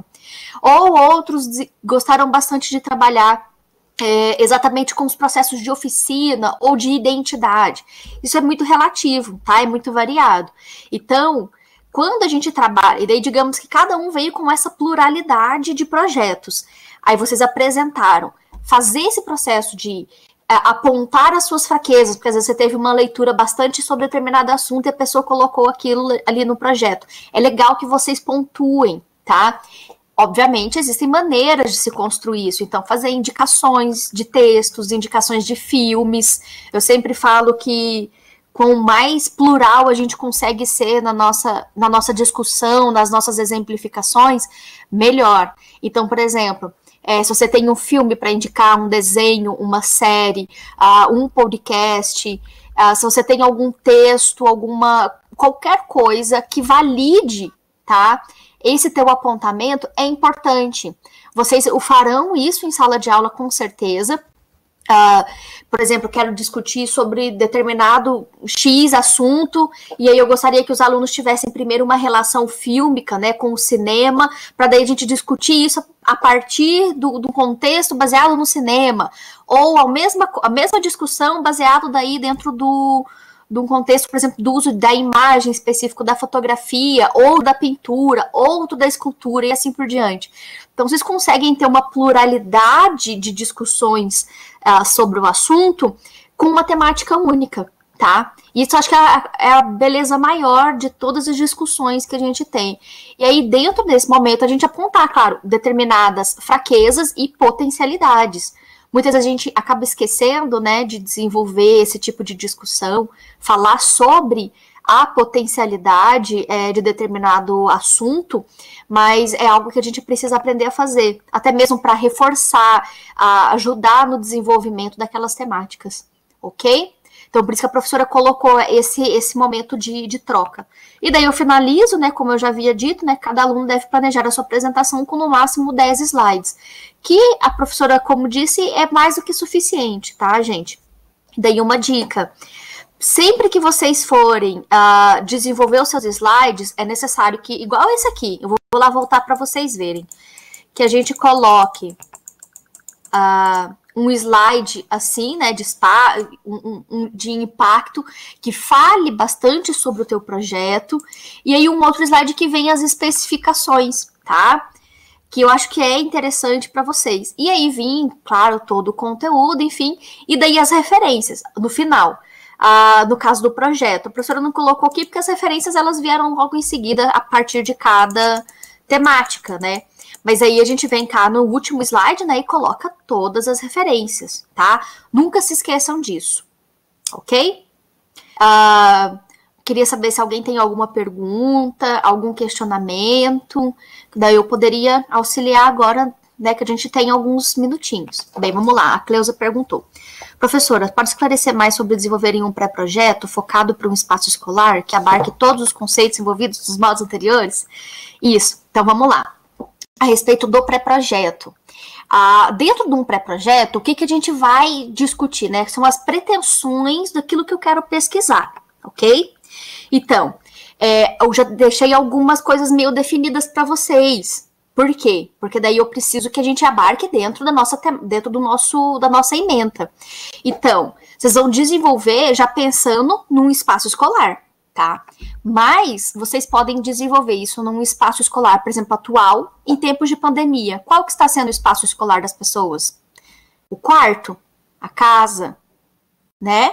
Speaker 2: ou outros gostaram bastante de trabalhar exatamente com os processos de oficina ou de identidade. Isso é muito relativo, tá? É muito variado. Então, quando a gente trabalha, e daí digamos que cada um veio com essa pluralidade de projetos, aí vocês apresentaram, fazer esse processo de apontar as suas fraquezas, porque às vezes você teve uma leitura bastante sobre determinado assunto e a pessoa colocou aquilo ali no projeto. É legal que vocês pontuem, tá? Obviamente, existem maneiras de se construir isso. Então, fazer indicações de textos, indicações de filmes. Eu sempre falo que quanto mais plural a gente consegue ser na nossa discussão, nas nossas exemplificações, melhor. Então, por exemplo, se você tem um filme para indicar, um desenho, uma série, um podcast, se você tem algum texto, qualquer coisa que valide, tá? Esse teu apontamento é importante. Vocês farão isso em sala de aula com certeza. Por exemplo, quero discutir sobre determinado X assunto, e aí eu gostaria que os alunos tivessem primeiro uma relação fílmica, né, com o cinema, para daí a gente discutir isso a partir do contexto baseado no cinema, ou a mesma discussão baseado daí dentro de um contexto, por exemplo, do uso da imagem específico da fotografia, ou da pintura, ou da escultura, e assim por diante. Então, vocês conseguem ter uma pluralidade de discussões sobre o assunto com uma temática única, tá? E isso acho que é a beleza maior de todas as discussões que a gente tem. E aí, dentro desse momento, a gente apontar, claro, determinadas fraquezas e potencialidades. Muitas vezes a gente acaba esquecendo, né, de desenvolver esse tipo de discussão, falar sobre a potencialidade de determinado assunto, mas é algo que a gente precisa aprender a fazer, até mesmo para reforçar, ajudar no desenvolvimento daquelas temáticas, ok? Então, por isso que a professora colocou esse momento de troca. E daí eu finalizo, né, como eu já havia dito, né, cada aluno deve planejar a sua apresentação com no máximo 10 slides, que a professora, como disse, é mais do que suficiente, tá, gente? Daí uma dica. Sempre que vocês forem desenvolver os seus slides, é necessário que, igual esse aqui, eu vou lá voltar para vocês verem, que a gente coloque um slide assim, né, de impacto, que fale bastante sobre o teu projeto, e aí um outro slide que vem as especificações, tá? Que eu acho que é interessante para vocês. E aí vem, claro, todo o conteúdo, enfim, e daí as referências, no final. No caso do projeto, a professora não colocou aqui porque as referências elas vieram logo em seguida a partir de cada temática, né? Mas aí a gente vem cá no último slide, né, e coloca todas as referências, tá? Nunca se esqueçam disso, ok? Queria saber se alguém tem alguma pergunta, algum questionamento, daí eu poderia auxiliar agora, né, que a gente tem alguns minutinhos. Bem, vamos lá, a Cleusa perguntou. Professora, pode esclarecer mais sobre desenvolver um pré-projeto focado para um espaço escolar que abarque todos os conceitos envolvidos nos modos anteriores? Isso, então vamos lá. A respeito do pré-projeto. Dentro de um pré-projeto, o que, que a gente vai discutir, né? São as pretensões daquilo que eu quero pesquisar, ok? Então, eu já deixei algumas coisas meio definidas para vocês. Por quê? Porque daí eu preciso que a gente abarque dentro da nossa ementa. Então, vocês vão desenvolver já pensando num espaço escolar, tá? Mas vocês podem desenvolver isso num espaço escolar, por exemplo, atual, em tempos de pandemia. Qual que está sendo o espaço escolar das pessoas? O quarto? A casa? Né?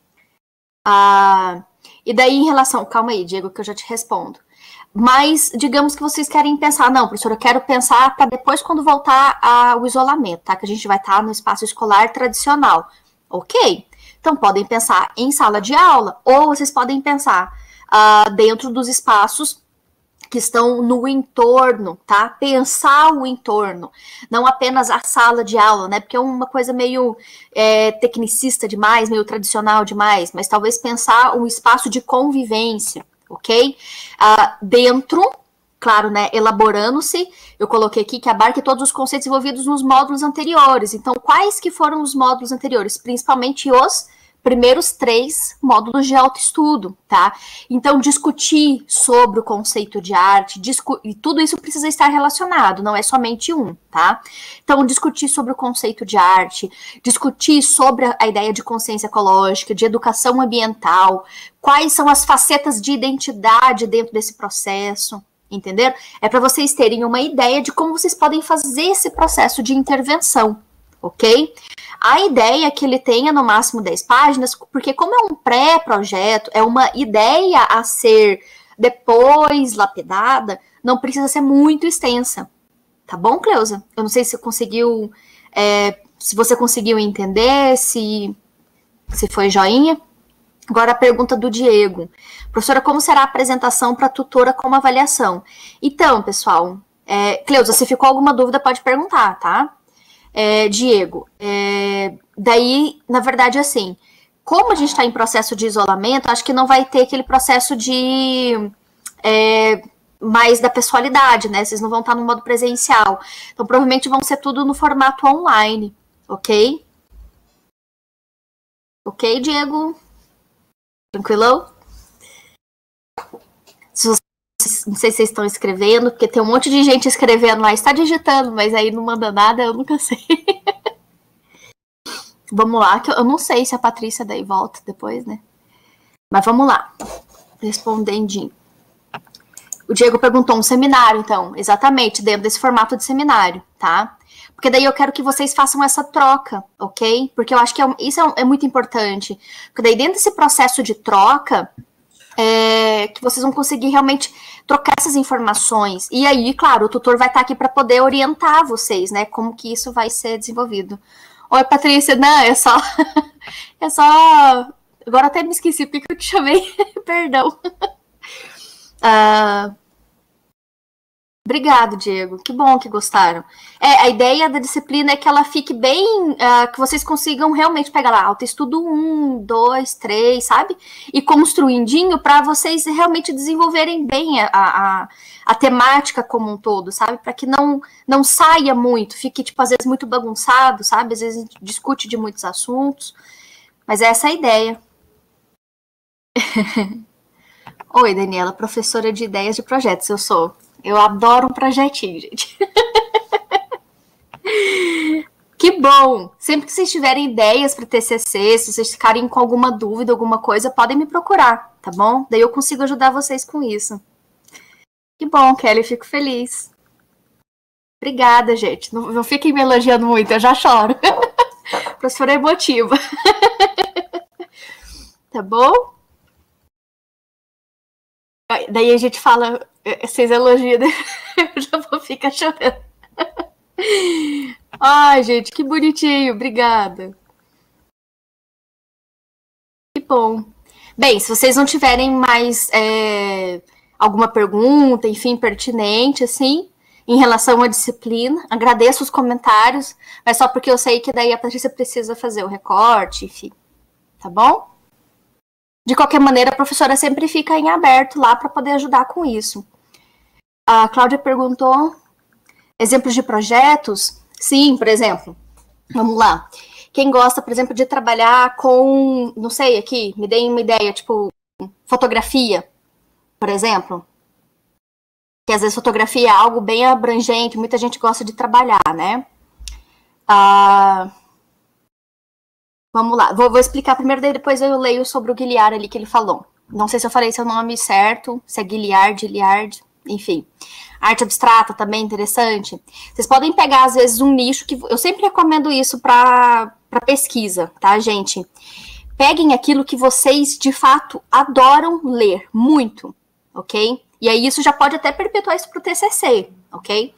Speaker 2: E daí, em relação... Calma aí, Diego, que eu já te respondo. Mas, digamos que vocês querem pensar... Não, professora, eu quero pensar para depois, quando voltar ao isolamento, tá? Que a gente vai estar no espaço escolar tradicional. Ok. Então, podem pensar em sala de aula, ou vocês podem pensar dentro dos espaços que estão no entorno, tá? Pensar o entorno, não apenas a sala de aula, né? Porque é uma coisa meio tecnicista demais, meio tradicional demais, mas talvez pensar um espaço de convivência, ok? Dentro, claro, né? Elaborando-se, eu coloquei aqui que abarque todos os conceitos envolvidos nos módulos anteriores. Então, quais que foram os módulos anteriores? Principalmente os primeiros 3 módulos de autoestudo, tá? Então, discutir sobre o conceito de arte, e tudo isso precisa estar relacionado, não é somente um, tá? Então, discutir sobre o conceito de arte, discutir sobre a ideia de consciência ecológica, de educação ambiental, quais são as facetas de identidade dentro desse processo, entenderam? É para vocês terem uma ideia de como vocês podem fazer esse processo de intervenção, ok? A ideia é que ele tenha no máximo 10 páginas, porque como é um pré-projeto, é uma ideia a ser depois lapidada, não precisa ser muito extensa. Tá bom, Cleusa? Eu não sei se conseguiu, se você conseguiu entender, se foi joinha. Agora a pergunta do Diego. Professora, como será a apresentação para a tutora como avaliação? Então, pessoal, Cleusa, se ficou alguma dúvida, pode perguntar, tá? Diego, daí, na verdade, assim, como a gente está em processo de isolamento, acho que não vai ter aquele processo de mais da pessoalidade, né? Vocês não vão estar no modo presencial. Então, provavelmente vão ser tudo no formato online, ok? Ok, Diego? Tranquilão? Não sei se vocês estão escrevendo, porque tem um monte de gente escrevendo lá, está digitando, mas aí não manda nada, eu nunca sei. Vamos lá, que eu não sei se a Patrícia daí volta depois, né? Mas vamos lá. Respondendinho. O Diego perguntou um seminário, então. Exatamente, dentro desse formato de seminário, tá? Porque daí eu quero que vocês façam essa troca, ok? Porque eu acho que isso é muito importante. Porque daí dentro desse processo de troca... que vocês vão conseguir realmente trocar essas informações. E aí, claro, o tutor vai estar aqui para poder orientar vocês, né? Como que isso vai ser desenvolvido. Oi, Patrícia. Não, é só... Agora até me esqueci porque eu te chamei. Perdão. Obrigado, Diego. Que bom que gostaram. A ideia da disciplina é que ela fique bem... que vocês consigam realmente pegar lá autoestudo 1, 2, 3, sabe? E construindinho para vocês realmente desenvolverem bem a temática como um todo, sabe? Para que não saia muito, fique, tipo, às vezes muito bagunçado, sabe? Às vezes a gente discute de muitos assuntos. Mas essa é a ideia. Oi, Daniela, professora de ideias de projetos, eu sou... Eu adoro um projetinho, gente. Que bom! Sempre que vocês tiverem ideias para TCC, se vocês ficarem com alguma dúvida, alguma coisa, podem me procurar, tá bom? Daí eu consigo ajudar vocês com isso. Que bom, Kelly, fico feliz. Obrigada, gente. Não fiquem me elogiando muito, eu já choro. Professora emotiva. Tá bom? Daí a gente fala, vocês elogiam, eu já vou ficar chorando. Ai, gente, que bonitinho, obrigada. Que bom. Bem, se vocês não tiverem mais alguma pergunta, enfim, pertinente, assim, em relação à disciplina, agradeço os comentários, mas só porque eu sei que daí a Patrícia precisa fazer o recorte, enfim, tá bom? De qualquer maneira, a professora sempre fica em aberto lá para poder ajudar com isso. A Cláudia perguntou exemplos de projetos. Sim, por exemplo, vamos lá. Quem gosta, por exemplo, de trabalhar com, não sei, aqui, me deem uma ideia, tipo, fotografia, por exemplo. Que às vezes fotografia é algo bem abrangente, muita gente gosta de trabalhar, né? Vamos lá, vou explicar primeiro, daí depois eu leio sobre o Guilherme ali que ele falou. Não sei se eu falei seu nome certo, se é Guilherme, enfim. Arte abstrata também interessante. Vocês podem pegar, às vezes, um nicho que... Eu sempre recomendo isso para pesquisa, tá, gente? Peguem aquilo que vocês, de fato, adoram ler, muito, ok? E aí isso já pode até perpetuar isso para o TCC, ok?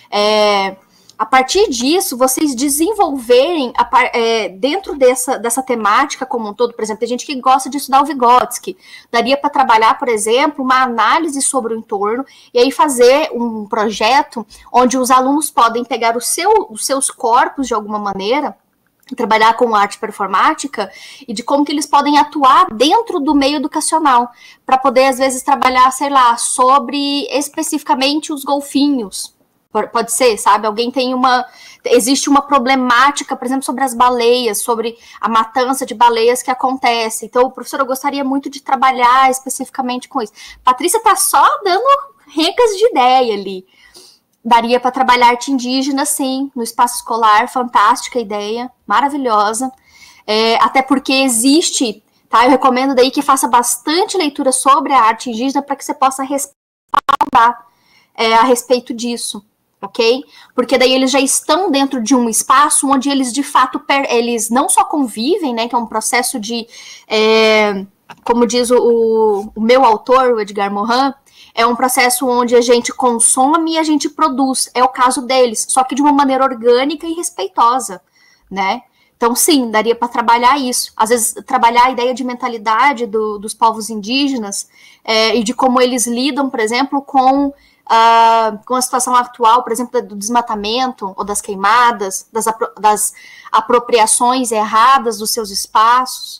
Speaker 2: A partir disso, vocês desenvolverem dentro dessa temática como um todo, por exemplo, tem gente que gosta de estudar o Vygotsky, daria para trabalhar, por exemplo, uma análise sobre o entorno e aí fazer um projeto onde os alunos podem pegar os seus corpos de alguma maneira, trabalhar com arte performática e de como que eles podem atuar dentro do meio educacional, para poder, às vezes, trabalhar, sei lá, sobre especificamente os golfinhos. Pode ser, sabe? Existe uma problemática, por exemplo, sobre as baleias, sobre a matança de baleias que acontece. Então, professor, eu gostaria muito de trabalhar especificamente com isso. Patrícia tá só dando recas de ideia ali. Daria para trabalhar arte indígena, sim, no espaço escolar, fantástica ideia, maravilhosa. Até porque existe, tá? Eu recomendo daí que faça bastante leitura sobre a arte indígena para que você possa respaldar a respeito disso. Ok? Porque daí eles já estão dentro de um espaço onde eles, de fato, eles não só convivem, né, que é um processo de, como diz o meu autor, o Edgar Morin, é um processo onde a gente consome e a gente produz. É o caso deles, só que de uma maneira orgânica e respeitosa, né? Então, sim, daria para trabalhar isso. Às vezes, trabalhar a ideia de mentalidade dos povos indígenas e de como eles lidam, por exemplo, com a situação atual, por exemplo, do desmatamento ou das queimadas, das apropriações erradas dos seus espaços.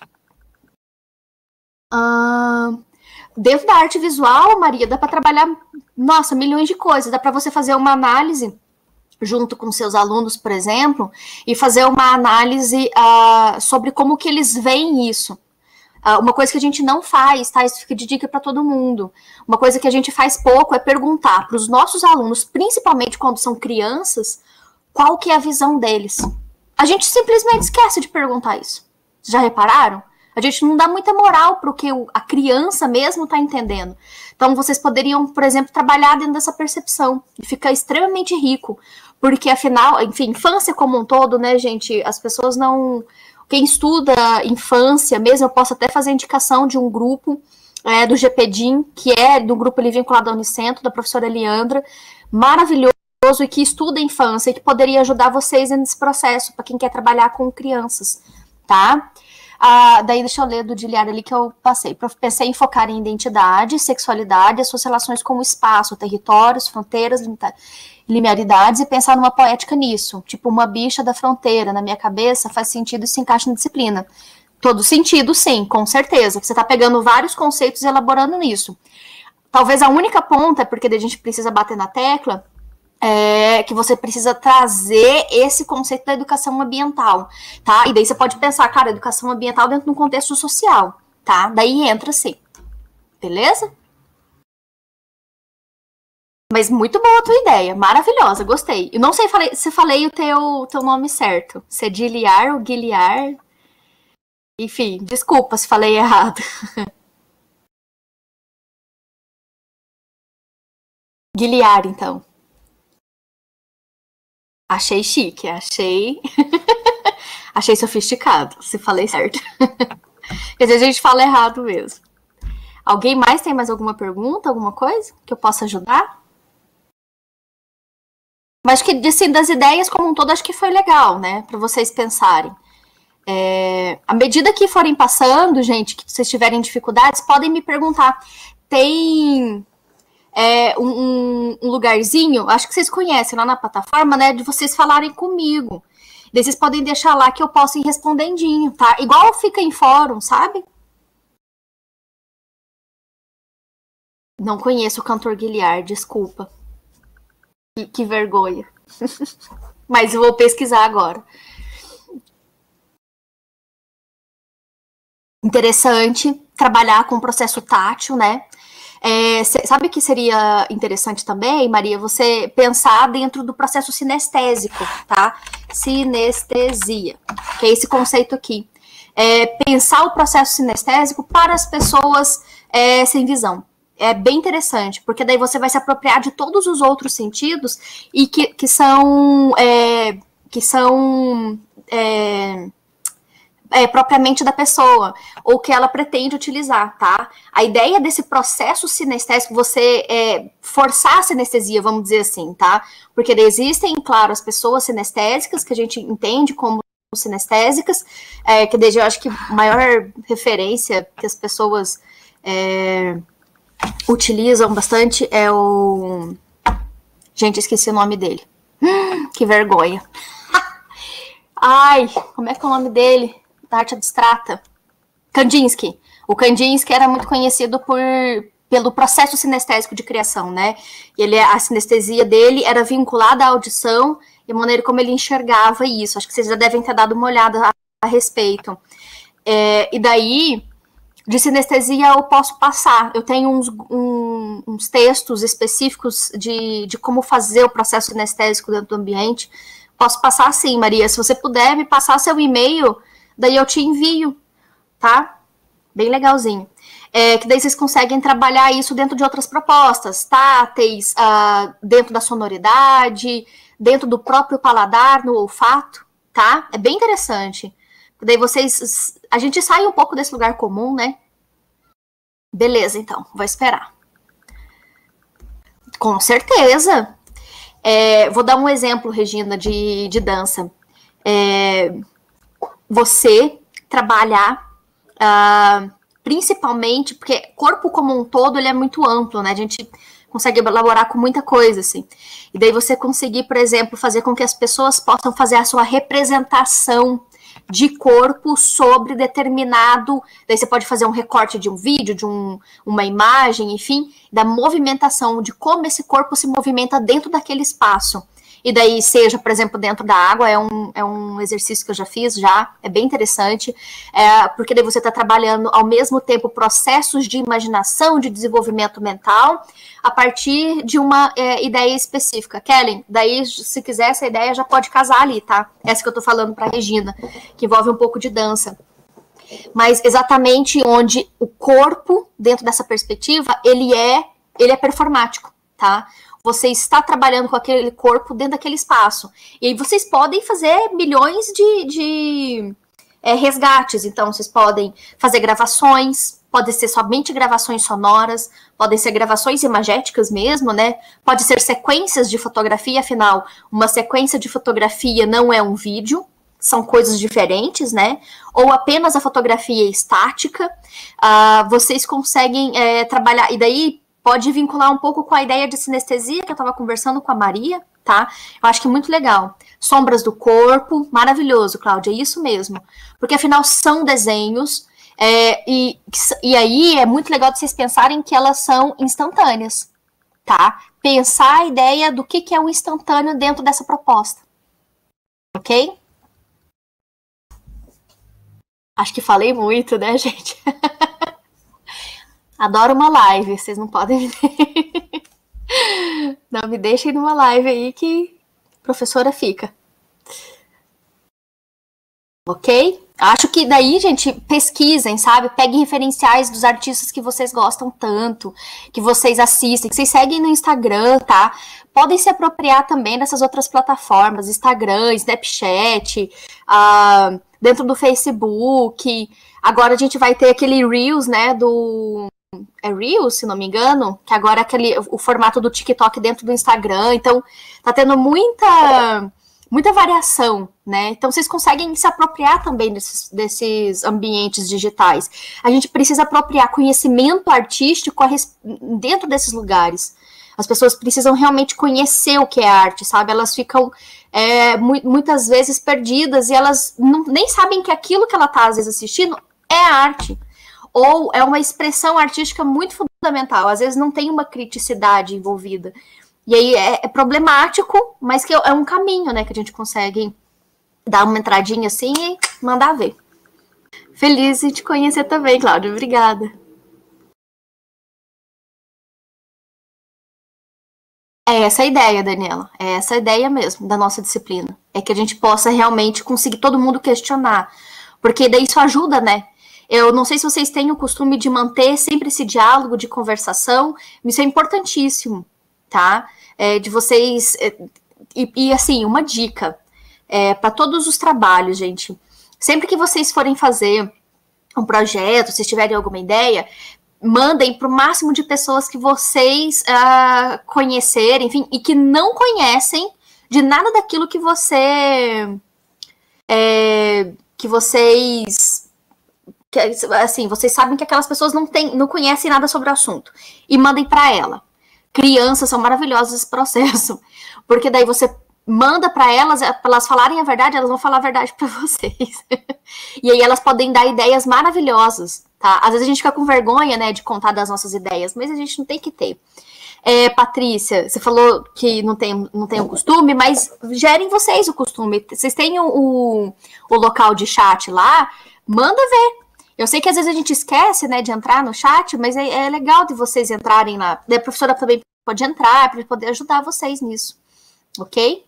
Speaker 2: Dentro da arte visual, Maria, dá para trabalhar, nossa, milhões de coisas. Dá para você fazer uma análise junto com seus alunos, por exemplo, e fazer uma análise sobre como que eles veem isso. Uma coisa que a gente não faz, tá? Isso fica de dica para todo mundo. Uma coisa que a gente faz pouco é perguntar para os nossos alunos, principalmente quando são crianças, qual que é a visão deles. A gente simplesmente esquece de perguntar isso. Já repararam? A gente não dá muita moral para o que a criança mesmo está entendendo. Então, vocês poderiam, por exemplo, trabalhar dentro dessa percepção. E fica extremamente rico. Porque, afinal, enfim, infância como um todo, né, gente? As pessoas não... Quem estuda infância mesmo, eu posso até fazer indicação de um grupo do GPDIM, que é do grupo ali vinculado ao Unicentro, da professora Leandra, maravilhoso e que estuda infância e que poderia ajudar vocês nesse processo, para quem quer trabalhar com crianças, tá? Daí deixa eu ler do Diliar ali que eu passei. Pensei em focar em identidade, sexualidade, as suas relações com o espaço, territórios, fronteiras, linearidades e pensar numa poética nisso, tipo uma bicha da fronteira, na minha cabeça faz sentido e se encaixa na disciplina. Todo sentido, sim, com certeza. Você está pegando vários conceitos e elaborando nisso. Talvez a única ponta, porque a gente precisa bater na tecla, que você precisa trazer esse conceito da educação ambiental, tá? E daí você pode pensar, cara, educação ambiental dentro de um contexto social, tá? Daí entra sim. Beleza? Mas muito boa a tua ideia, maravilhosa, gostei. Eu não sei se falei o teu nome certo. Se é Giliar ou Guilherme. Enfim, desculpa se falei errado. Guilherme, então. Achei chique, achei sofisticado, se falei certo. Quer dizer, a gente fala errado mesmo. Alguém mais tem mais alguma pergunta, alguma coisa que eu possa ajudar? Mas que, assim, das ideias como um todo, acho que foi legal, né? Para vocês pensarem. À medida que forem passando, gente, que vocês tiverem dificuldades, podem me perguntar. Tem um lugarzinho, acho que vocês conhecem lá na plataforma, né? De vocês falarem comigo. Daí vocês podem deixar lá que eu posso ir respondendinho, tá? Igual fica em fórum, sabe? Não conheço o cantor Guilherme, desculpa. Que vergonha. mas eu vou pesquisar agora. Interessante trabalhar com o processo tátil, né? Sabe o que seria interessante também, Maria? Você pensar dentro do processo sinestésico, tá? Sinestesia, que é esse conceito aqui. Pensar o processo sinestésico para as pessoas sem visão. É bem interessante, porque daí você vai se apropriar de todos os outros sentidos e que são propriamente da pessoa, ou que ela pretende utilizar, tá? A ideia desse processo sinestésico, você forçar a sinestesia, vamos dizer assim, tá? Porque existem, claro, as pessoas sinestésicas, que a gente entende como sinestésicas, que desde eu acho que a maior referência que as pessoas utilizam bastante é o... Gente, esqueci o nome dele. Que vergonha. Ai, como é que é o nome dele? Da arte abstrata. Kandinsky. O Kandinsky era muito conhecido pelo processo sinestésico de criação, né? A sinestesia dele era vinculada à audição e a maneira como ele enxergava isso. Acho que vocês já devem ter dado uma olhada a respeito. E daí, de sinestesia eu posso passar. Eu tenho uns textos específicos de como fazer o processo sinestésico dentro do ambiente. Posso passar sim, Maria. Se você puder me passar seu e-mail, daí eu te envio, tá? Bem legalzinho. Que daí vocês conseguem trabalhar isso dentro de outras propostas, táteis, dentro da sonoridade, dentro do próprio paladar, no olfato, tá? É bem interessante. Daí a gente sai um pouco desse lugar comum, né? Beleza, então, vou esperar. Com certeza. Vou dar um exemplo, Regina, de dança. Você trabalhar principalmente, porque corpo como um todo, ele é muito amplo, né? A gente consegue elaborar com muita coisa, assim. E daí você conseguir, por exemplo, fazer com que as pessoas possam fazer a sua representação de corpo sobre determinado... Daí você pode fazer um recorte de um vídeo, de uma imagem, enfim, da movimentação, de como esse corpo se movimenta dentro daquele espaço. E daí, seja, por exemplo, dentro da água, é um exercício que eu já fiz, é bem interessante, porque daí você está trabalhando ao mesmo tempo processos de imaginação, de desenvolvimento mental, a partir de uma ideia específica. Kellen, daí, se quiser, essa ideia já pode casar ali, tá? Essa que eu tô falando para a Regina, que envolve um pouco de dança. Mas exatamente onde o corpo, dentro dessa perspectiva, ele é performático, tá? Você está trabalhando com aquele corpo dentro daquele espaço. E aí vocês podem fazer milhões de resgates. Então, vocês podem fazer gravações, podem ser somente gravações sonoras, podem ser gravações imagéticas mesmo, né? Pode ser sequências de fotografia, afinal, uma sequência de fotografia não é um vídeo, são coisas diferentes, né? Ou apenas a fotografia estática. Vocês conseguem trabalhar, e daí pode vincular um pouco com a ideia de sinestesia que eu estava conversando com a Maria, tá? Eu acho que é muito legal. Sombras do corpo, maravilhoso, Cláudia, é isso mesmo. Porque, afinal, são desenhos, e aí é muito legal de vocês pensarem que elas são instantâneas, tá? Pensar a ideia do que é o instantâneo dentro dessa proposta. Ok? Acho que falei muito, né, gente? Adoro uma live, vocês não podem ver. Não me deixem numa live aí que a professora fica. Ok? Acho que daí, gente, pesquisem, sabe? Peguem referenciais dos artistas que vocês gostam tanto, que vocês assistem, que vocês seguem no Instagram, tá? Podem se apropriar também dessas outras plataformas, Instagram, Snapchat, dentro do Facebook. Agora a gente vai ter aquele Reels, né, Reels, se não me engano, que agora é o formato do TikTok dentro do Instagram. Então, tá tendo muita variação, né? Então, vocês conseguem se apropriar também desses ambientes digitais. A gente precisa apropriar conhecimento artístico dentro desses lugares. As pessoas precisam realmente conhecer o que é arte, sabe? Elas ficam muitas vezes perdidas e elas nem sabem que aquilo que ela está, às vezes, assistindo é arte. Ou é uma expressão artística muito fundamental. Às vezes não tem uma criticidade envolvida. E aí é problemático, mas que é um caminho, né, que a gente consegue dar uma entradinha assim e mandar ver. Feliz de te conhecer também, Cláudia. Obrigada. É essa a ideia, Daniela. É essa a ideia mesmo da nossa disciplina. É que a gente possa realmente conseguir todo mundo questionar. Porque daí isso ajuda, né? Eu não sei se vocês têm o costume de manter sempre esse diálogo de conversação. Isso é importantíssimo, tá? De vocês. E assim, uma dica. Para todos os trabalhos, gente. Sempre que vocês forem fazer um projeto, se tiverem alguma ideia, mandem para o máximo de pessoas que vocês conhecerem, enfim, e que não conhecem de nada daquilo que vocês assim, vocês sabem que aquelas pessoas não conhecem nada sobre o assunto e mandem para ela. Crianças são maravilhosas nesse processo, porque daí você manda para elas falarem a verdade, elas vão falar a verdade para vocês. E aí elas podem dar ideias maravilhosas, tá? Às vezes a gente fica com vergonha, né, de contar das nossas ideias, mas a gente não tem que ter. Patrícia, você falou que não tem o costume, mas gerem vocês o costume. Vocês têm o local de chat lá, manda ver. Eu sei que às vezes a gente esquece, né, de entrar no chat, mas é legal de vocês entrarem lá. A professora também pode entrar para poder ajudar vocês nisso, ok?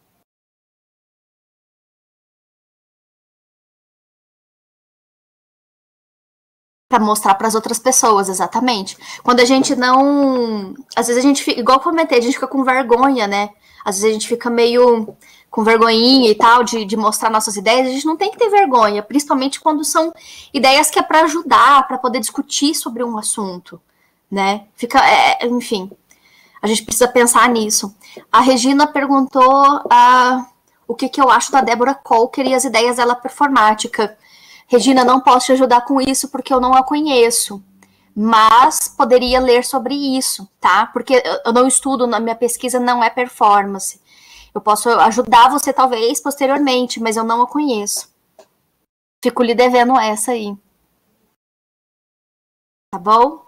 Speaker 2: Para mostrar para as outras pessoas, exatamente. Quando a gente não. Às vezes a gente fica, igual eu comentei, a gente fica com vergonha, né? Às vezes a gente fica meio com vergonhinha e tal de mostrar nossas ideias. A gente não tem que ter vergonha, principalmente quando são ideias que é para ajudar, para poder discutir sobre um assunto, né? Enfim, a gente precisa pensar nisso. A Regina perguntou o que eu acho da Débora Colker e as ideias dela performática. Regina, não posso te ajudar com isso porque eu não a conheço, mas poderia ler sobre isso, tá? Porque eu não estudo, na minha pesquisa não é performance. Eu posso ajudar você talvez posteriormente, mas eu não a conheço. Fico lhe devendo essa aí. Tá bom?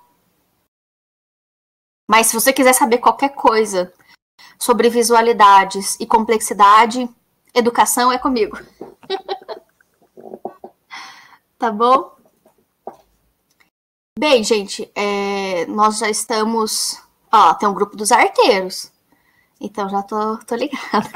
Speaker 2: Mas se você quiser saber qualquer coisa sobre visualidades e complexidade, educação é comigo. Tá bom? Bem, gente, nós já estamos... Ó, tem um grupo dos arteiros. Então já tô ligada.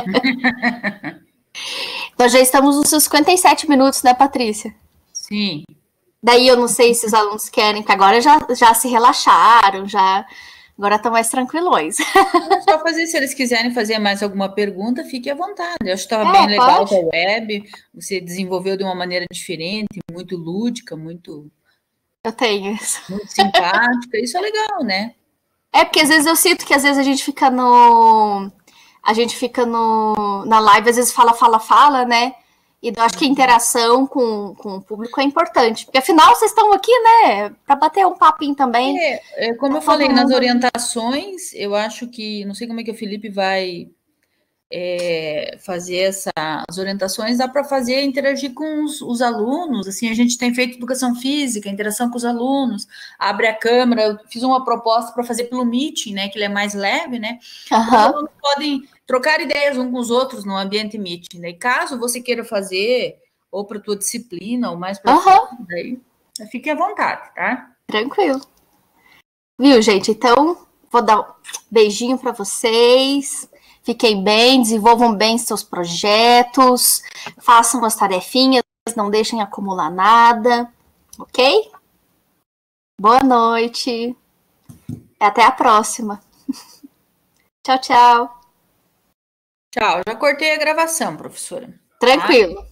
Speaker 2: Nós já estamos nos 57 minutos, né, Patrícia?
Speaker 1: Sim.
Speaker 2: Daí eu não sei se os alunos querem, que agora já se relaxaram, agora estão mais tranquilões.
Speaker 1: Só fazer, se eles quiserem fazer mais alguma pergunta, fique à vontade. Eu acho que estava bem legal a web, você desenvolveu de uma maneira diferente, muito lúdica, muito...
Speaker 2: Eu tenho isso.
Speaker 1: Muito simpática, isso é legal, né?
Speaker 2: Porque às vezes eu sinto que às vezes a gente fica na live, às vezes fala, né? E eu acho que a interação com o público é importante. Porque afinal vocês estão aqui, né? Para bater um papinho também.
Speaker 1: Como eu falei, nas orientações, eu acho que, não sei como é que o Felipe vai fazer as orientações, dá para fazer, interagir com os alunos, assim, a gente tem feito educação física, interação com os alunos, abre a câmera, eu fiz uma proposta para fazer pelo Meeting, né, que ele é mais leve, né, os alunos podem trocar ideias uns com os outros no ambiente Meeting, né, e caso você queira fazer, ou para tua disciplina, ou mais para daí, fique à vontade, tá?
Speaker 2: Tranquilo. Viu, gente? Então, vou dar um beijinho para vocês. Fiquem bem, desenvolvam bem seus projetos, façam as tarefinhas, não deixem acumular nada, ok? Boa noite. Até a próxima. Tchau, tchau.
Speaker 1: Tchau. Já cortei a gravação, professora.
Speaker 2: Tranquilo.